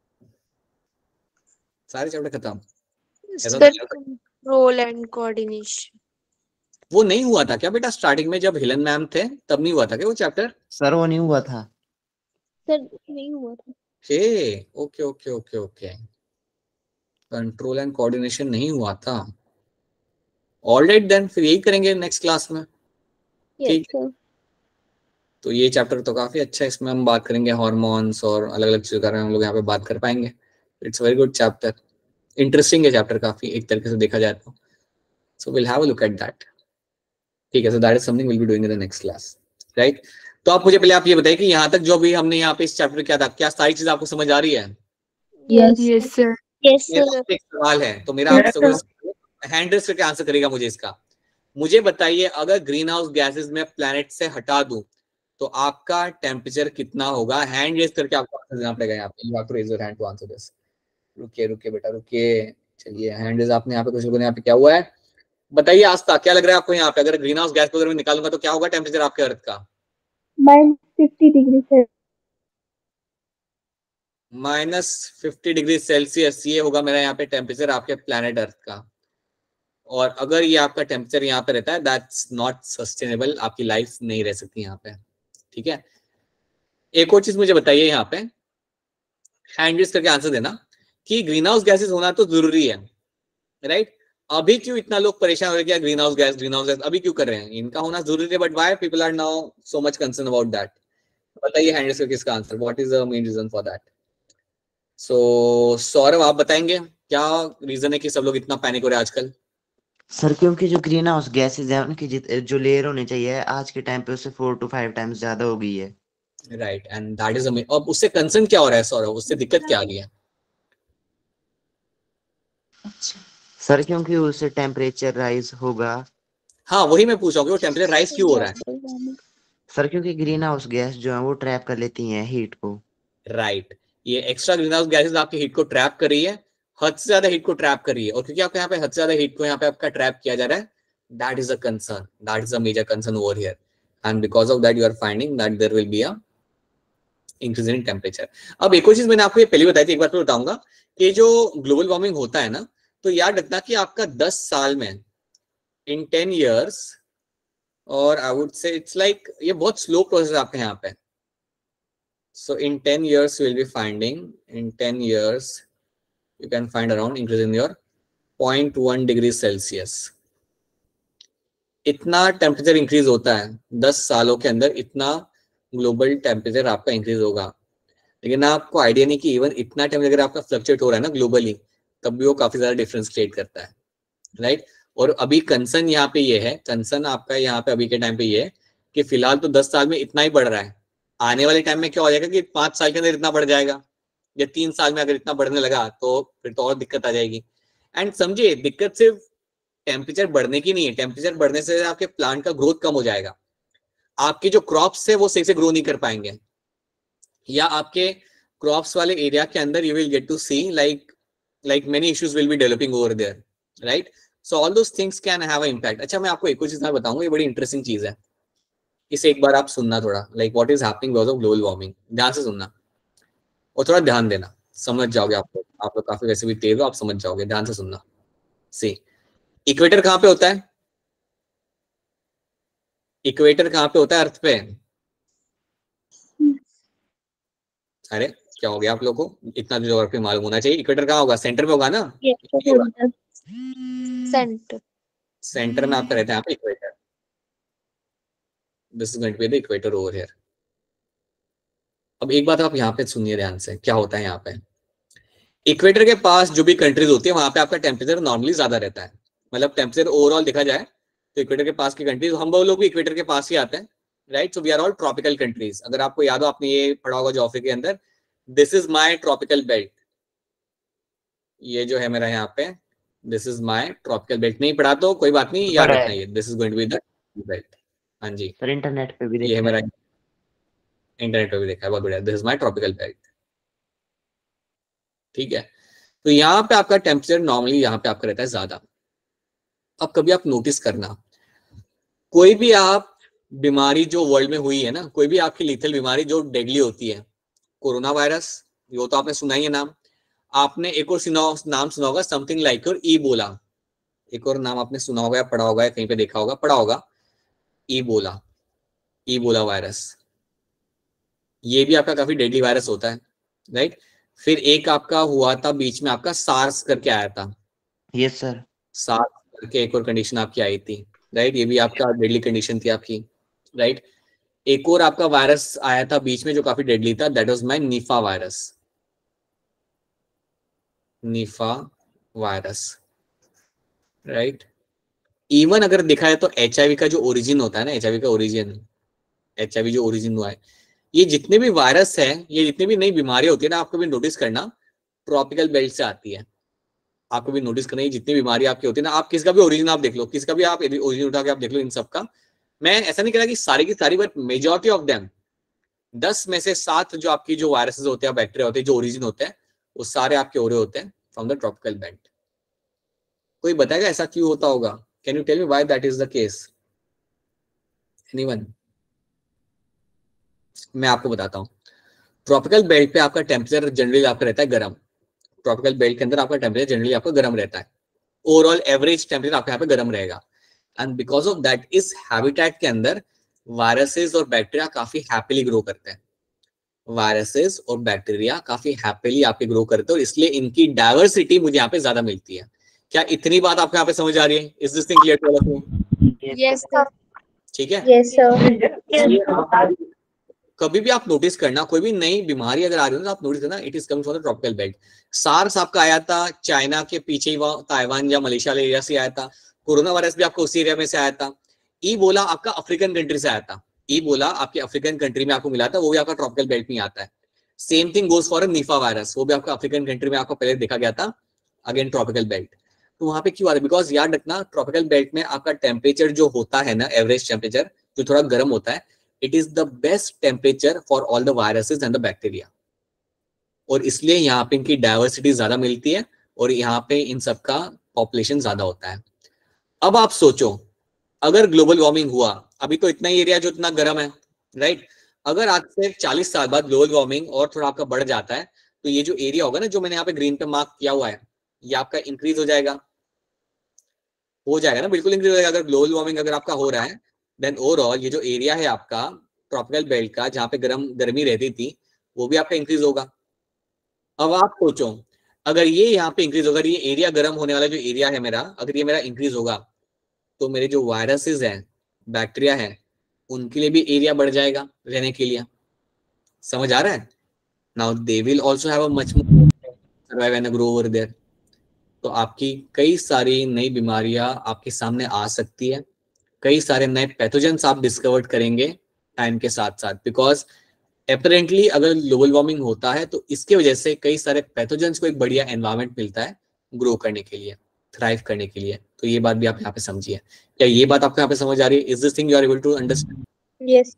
सारे चैप्टर खत्म? कंट्रोल एंड कोऑर्डिनेशन वो नहीं हुआ था क्या बेटा स्टार्टिंग में जब हिलन मैम थे तब नहीं हुआ था क्या वो चैप्टर? सर वो नहीं हुआ था सर, नहीं हुआ था। Okay okay okay okay okay control and coordination नहीं हुआ था। ऑलराइट देन, फिर यही करेंगे नेक्स्ट क्लास में, ठीक है? तो ये चैप्टर तो काफी अच्छा है, इसमें हम बात करेंगे हार्मोन्स और अलग अलग चीजों के बारे में हम लोग यहाँ पे बात कर पाएंगे। It's very good chapter, interesting है चैप्टर काफी एक तरीके से देखा जाए तो। So will have a look at that, ठीक है? So that is something will be doing in the next class, right? तो आप मुझे पहले आप ये बताइए कि यहाँ तक जो भी हमने यहाँ पे इस चैप्टर क्या था, क्या सारी चीज आपको समझ आ रही है? यस यस सर, यस मेरा सर। एक सवाल है, तो मेरा आपसे हैंड रेस करके आंसर करेगा मुझे इसका। मुझे बताइए अगर ग्रीन हाउस गैसेस में प्लैनेट से हटा दूं तो आपका टेम्परेचर कितना होगा? हैंड रेस करके आपको आंसर देना पड़ेगा यहाँ पे। You have to raise your hand to answer this. रुकिए रुकिए बेटा रुकिए, चलिए हैंड रेस आपने यहाँ पे कुछ लोगों ने यहाँ पे क्या हुआ है बताइए। आस्था क्या लग रहा है आपको यहाँ पे? अगर ग्रीन हाउस गैस को अगर मैं निकालूंगा तो क्या होगा टेम्परेचर आपके अर्थ का? माइनस फिफ्टी डिग्री से माइनस फिफ्टी डिग्री सेल्सियस ये होगा मेरा यहाँ पे टेम्परेचर आपके प्लैनेट अर्थ का। और अगर ये आपका टेम्परेचर यहाँ पे रहता है दैट्स नॉट सस्टेनेबल, आपकी लाइफ नहीं रह सकती यहाँ पे, ठीक है? एक और चीज मुझे बताइए यहाँ पे, हैंड रेस करके आंसर देना कि ग्रीन हाउस गैसेस होना तो जरूरी है, राइट? अभी क्यों इतना लोग परेशान हो रहे हैं green house gas green house gas अभी क्यों कर रहे हैं? इनका होना जरूरी है, but why people are now so much concern about that? बताइए हैंड रेस करके इसका answer, what is the main reason for that? So Saurabh आप बताएंगे क्या रीजन है कि सब लोग इतना पैनिक हो रहे हैं आजकल? सर क्योंकि जो ग्रीन हाउस गैसेज है उनकी जित- जो लेयर होनी चाहिए आज के टाइम पे उससे फोर टू फाइव टाइम्स ज्यादा हो गई है। राइट, एंड दैट इज अब उससे कंसर्न क्या हो रहा है सौरभ, उससे दिक्कत क्या आ रही है? सर क्योंकि उससे टेम्परेचर राइज होगा। हाँ वही मैं पूछ रहा हूँ कि वो टेम्परेचर राइज क्यों हो रहा है? सर क्योंकि ग्रीन हाउस गैस जो है वो ट्रैप कर लेती हैं हीट को। Right right. ये एक्स्ट्रा ग्रीन हाउस गैसेज आपकी हीट को ट्रैप कर रही है, हद से ज्यादा हीट को ट्रैप कर रही है, और क्योंकि आपको यहाँ पे हद से ज्यादा हीट को यहाँ पे आपका ट्रैप किया जा रहा है, that is a concern, that is a major concern over here, and because of that you are finding that there will be a increase in temperature. अब एक और चीज मैंने आपको ये पहले बताई थी, एक बार फिर बताऊंगा कि जो ग्लोबल वार्मिंग होता है ना, तो याद रखना कि आपका दस साल में, इन टेन ईयर्स, और I would say it's like ये बहुत स्लो प्रोसेस आपके यहाँ पे। So in ten years you will be finding, in ten years you can find around increase in your zero point one degrees Celsius. इतना temperature increase होता है दस सालों के अंदर, इतना ग्लोबल टेम्परेचर आपका इंक्रीज होगा। लेकिन आपको आइडिया नहीं कि इवन इतना टेम्परेचर आपका फ्लक्चुएट हो रहा है ना ग्लोबली, तब भी वो काफी ज्यादा डिफरेंस क्रिएट करता है, राइट। और अभी कंसर्न यहाँ पे ये है, कंसर्न आपका यहाँ पे अभी के टाइम पे ये है कि फिलहाल तो दस साल में इतना ही बढ़ रहा है, आने वाले टाइम में क्या हो जाएगा कि पांच साल के अंदर इतना बढ़ जाएगा, या तीन साल में अगर इतना बढ़ने लगा तो फिर तो और दिक्कत आ जाएगी। एंड समझिए दिक्कत सिर्फ टेम्परेचर बढ़ने की नहीं है, टेम्परेचर बढ़ने से आपके प्लांट का ग्रोथ कम हो जाएगा, आपकी जो क्रॉप्स है वो सही से ग्रो नहीं कर पाएंगे, या आपके क्रॉप्स वाले एरिया के अंदर you will get to see like like many issues will be developing over there, right. So all those things can have a impact. अच्छा मैं आपको एक और चीज बताऊंगा, ये बड़ी इंटरेस्टिंग चीज है, इसे एक बार आप सुनना थोड़ा, like what is happening because of global warming, ध्यान से सुनना और थोड़ा ध्यान देना, समझ जाओगे आप लोग, आप लोग काफी वैसे भी तेज हो, आप समझ जाओगे, ध्यान से सुनना। सी, इक्वेटर कहाँ पे होता है? इक्वेटर कहाँ पे होता है अर्थ पे? अरे क्या हो गया आप लोगों को, इतना तो ज्योग्राफी मालूम होना चाहिए। इक्वेटर कहाँ होगा? सेंटर में होगा ना? सेंटर सेंटर में आपका रहता है यहाँ पे equator, this is going to be the equator over here. अब एक बात आप यहाँ पे सुनिए ध्यान से, क्या होता है यहाँ पे, इक्वेटर के पास जो भी कंट्रीज होती है वहां पे आपका टेम्परेचर नॉर्मली ज्यादा रहता है, मतलब टेम्परेचर ओवरऑल देखा जाए तो इक्वेटर के पास की कंट्रीज, हम लोग भी इक्वेटर के पास ही आते हैं, right. So we are all tropical countries. अगर आपको याद हो, आपने ये पढ़ा होगा ज्योग्राफी के अंदर, this is my tropical belt, ये जो है मेरा यहाँ पे, this is my tropical belt. नहीं पढ़ा तो कोई बात नहीं, याद रखना ये, this is going to be the belt. हाँ जी, सर इंटरनेट पे भी ये है देखा मेरा, है, इंटरनेट पे भी देखा है, बहुत बढ़िया, this is my tropical belt, ठीक है। तो यहाँ पे आपका टेम्परेचर नॉर्मली यहाँ पे आपका रहता है ज्यादा। अब कभी आप नोटिस करना, कोई भी आप बीमारी जो वर्ल्ड में हुई है ना, कोई भी आपकी लीथल बीमारी जो डेडली होती है, कोरोना वायरस, वो तो आपने सुना ही है नाम, आपने एक और सुना नाम सुना होगा, समथिंग लाइक और ईबोला, एक और नाम आपने सुना होगा या पढ़ा होगा या कहीं पे देखा होगा, पढ़ा होगा, ईबोला, ईबोला वायरस, ये भी आपका काफी डेडली वायरस होता है, राइट। फिर एक आपका हुआ था बीच में, आपका सार्स करके आया था, यस सर, सार्स करके एक और कंडीशन आपकी आई थी, राइट, ये भी आपका डेडली कंडीशन थी आपकी, राइट। एक और आपका वायरस आया था बीच में जो काफी डेडली था, that was my Nipah virus, Nipah virus, right. इवन अगर देखा जाए तो एचआईवी का जो ओरिजिन होता है ना, एचआईवी का ओरिजिन, एचआईवी जो ओरिजिन हुआ है, ये जितने भी वायरस है, ये जितनी भी नई बीमारियां होती है ना, आपको भी नोटिस करना ट्रॉपिकल बेल्ट से आती है, आपको भी नोटिस करना, ये जितनी बीमारी आपकी होती है ना, आप किसका भी ओरिजिन आप देख लो, किसका भी आप ओरिजिन उठा के आप देख लो इन सबका, मैं ऐसा नहीं कह रहा कि सारी की सारी, बट मेजॉरिटी ऑफ देम, दस में से सात जो आपकी जो वायरसेस होते हैं, बैक्टीरिया होते हैं, जो ओरिजिन होते हैं, वो सारे आपके हो रहे होते हैं फ्रॉम द ट्रॉपिकल बेल्ट। कोई बताएगा ऐसा क्यों होता होगा? Can you tell me why that is the case? Anyone? मैं आपको बताता हूँ, ट्रॉपिकल बेल्ट पे आपका टेम्परेचर जनरली आपका रहता है गर्म, ट्रॉपिकल बेल्ट के अंदर आपका टेम्परेचर जनरली आपका गर्म रहता है, ओवरऑल एवरेज टेम्परेचर आपका यहाँ पे गर्म रहेगा, एंड बिकॉज ऑफ दैट इस हैबिटेट के अंदर वायरसेस और बैक्टीरिया काफी हैप्पीली ग्रो करते हैं, वायरसेस और बैक्टीरिया काफी हैप्पीली आपके ग्रो करते हैं, और इसलिए इनकी डाइवर्सिटी मुझे यहाँ पे ज्यादा मिलती है। क्या इतनी बात आपको यहाँ पे समझ आ रही है? Is this thing clear to all of you? Yes sir, ठीक है, यस सर, कभी भी आप नोटिस करना, कोई भी नई बीमारी अगर आ रही हो तो आप नोटिस करना, it is coming from the tropical belt. SARS आपका आया था चाइना के पीछे ही, वहां ताइवान या मलेशिया एरिया से आया था। कोरोना वायरस भी आपको उसी एरिया में से आया था। इबोला आपका अफ्रीकन कंट्री से आया था। इबोला आपके अफ्रीकन कंट्री में आपको मिला था, वो भी आपका ट्रॉपिकल बेल्ट में आता है। Same thing goes for Nipah virus, वो भी आपका अफ्रीकन कंट्री में आपको पहले देखा गया था, अगेन ट्रॉपिकल बेल्ट। तो वहां पे क्यों आ रहा है? बिकॉज याद रखना, ट्रॉपिकल बेल्ट में आपका टेम्परेचर जो होता है ना, एवरेज टेम्परेचर जो थोड़ा गर्म होता है, it is the best temperature for all the viruses and the bacteria, और इसलिए यहाँ पे इनकी डाइवर्सिटी ज्यादा मिलती है और यहाँ पे इन सब का पॉपुलेशन ज्यादा होता है। अब आप सोचो, अगर ग्लोबल वार्मिंग हुआ, अभी तो इतना ही एरिया जो इतना गर्म है, राइट, अगर आज से चालीस साल बाद ग्लोबल वार्मिंग और थोड़ा आपका बढ़ जाता है, तो ये जो एरिया होगा ना, जो मैंने यहाँ पे ग्रीन पे मार्क किया हुआ है, ये आपका इंक्रीज हो जाएगा, हो जाएगा ना, बिल्कुल इंक्रीज हो जाएगा। अगर ग्लोबल वार्मिंग अगर आपका हो रहा है, देन ओवरऑल ये जो एरिया है आपका ट्रॉपिकल बेल्ट का, जहाँ पे गर्म गर्मी रहती थी, वो भी आपका इंक्रीज होगा। अब आप सोचो, अगर ये यहाँ पे इंक्रीज होगा, ये एरिया गर्म होने वाला जो एरिया है मेरा, अगर ये मेरा इंक्रीज होगा, तो मेरे जो वायरसेस हैं, बैक्टीरिया है, उनके लिए भी एरिया बढ़ जाएगा रहने के लिए। समझ आ रहा है? Now they will also have a much more survive and grow over there. तो आपकी कई सारी नई बीमारियां आपके सामने आ सकती है, कई सारे नए पैथोजेंस आप डिस्कवर करेंगे टाइम के साथ साथ, बिकॉज अपरेंटली अगर ग्लोबल वार्मिंग होता है तो इसके वजह से कई सारे पैथोजेंस को एक बढ़िया एनवायरनमेंट मिलता है ग्रो करने के लिए, थ्राइव करने के लिए। तो ये बात भी आप यहाँ पे समझिए। क्या ये बात आपको यहाँ पे समझ आ रही है? Is this thing you are able to understand? Yes.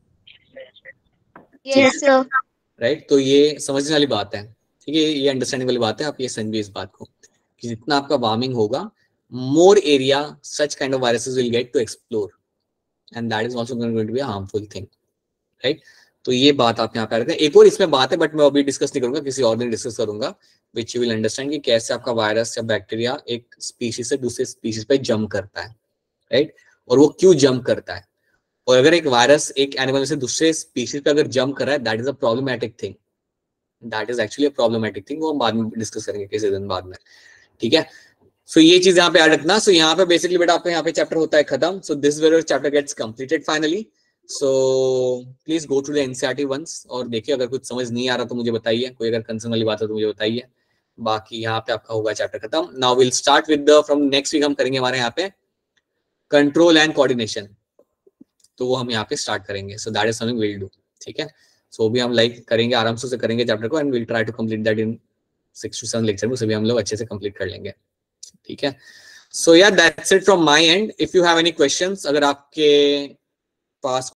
Yes, sir. Right, तो ये समझने वाली बात है, ठीक है, ये अंडरस्टैंडिंग वाली बात है। आप ये समझिए इस बात को कि जितना आपका वार्मिंग होगा, more area such kind of viruses will get to explore, and that is also going to be a harmful thing, right. तो ये बात आप यहाँ पे रखते हैं। एक और इसमें बात है, बट मैं अभी डिस्कस नहीं करूंगा, किसी और दिन डिस्कस करूंगा, विच यू विल अंडरस्टैंड कि कैसे आपका वायरस या बैक्टीरिया एक स्पीशीज से दूसरे स्पीशीज पे जंप करता है, राइट, और वो क्यों जंप करता है। और अगर एक वायरस एक एनिमल से दूसरे स्पीशीज पे अगर जंप कर रहा है, that is a problematic thing, that is actually a problematic thing. वो हम बाद में डिस्कस करेंगे किसी दिन बाद में, ठीक है। सो so, ये चीज यहाँ पे याद रखना। सो so, यहाँ पे बेसिकली बेटा आपका यहाँ पे चैप्टर होता है खत्म। So this where chapter gets completed finally. So please go to the NCERT once और देखिए, अगर कुछ समझ नहीं आ रहा तो मुझे बताइए, कोई अगर कंसर्न वाली बात है तो मुझे बताइए। बाकी यहाँ पे आपका होगा चैप्टर खत्म। Now will start with the from next week हम करेंगे हमारे यहाँ पे कंट्रोल एंड कोऑर्डिनेशन, तो वो हम यहाँ पे स्टार्ट करेंगे। So that is something will do, ठीक है। सो so, भी हम लाइक करेंगे, आराम से करेंगे चैप्टर को, and will try to complete that in six to seven lecture में, सभी हम लोग अच्छे से कंप्लीट कर लेंगे, ठीक है। सो या that's it from my end. If you have any questions, अगर आपके पास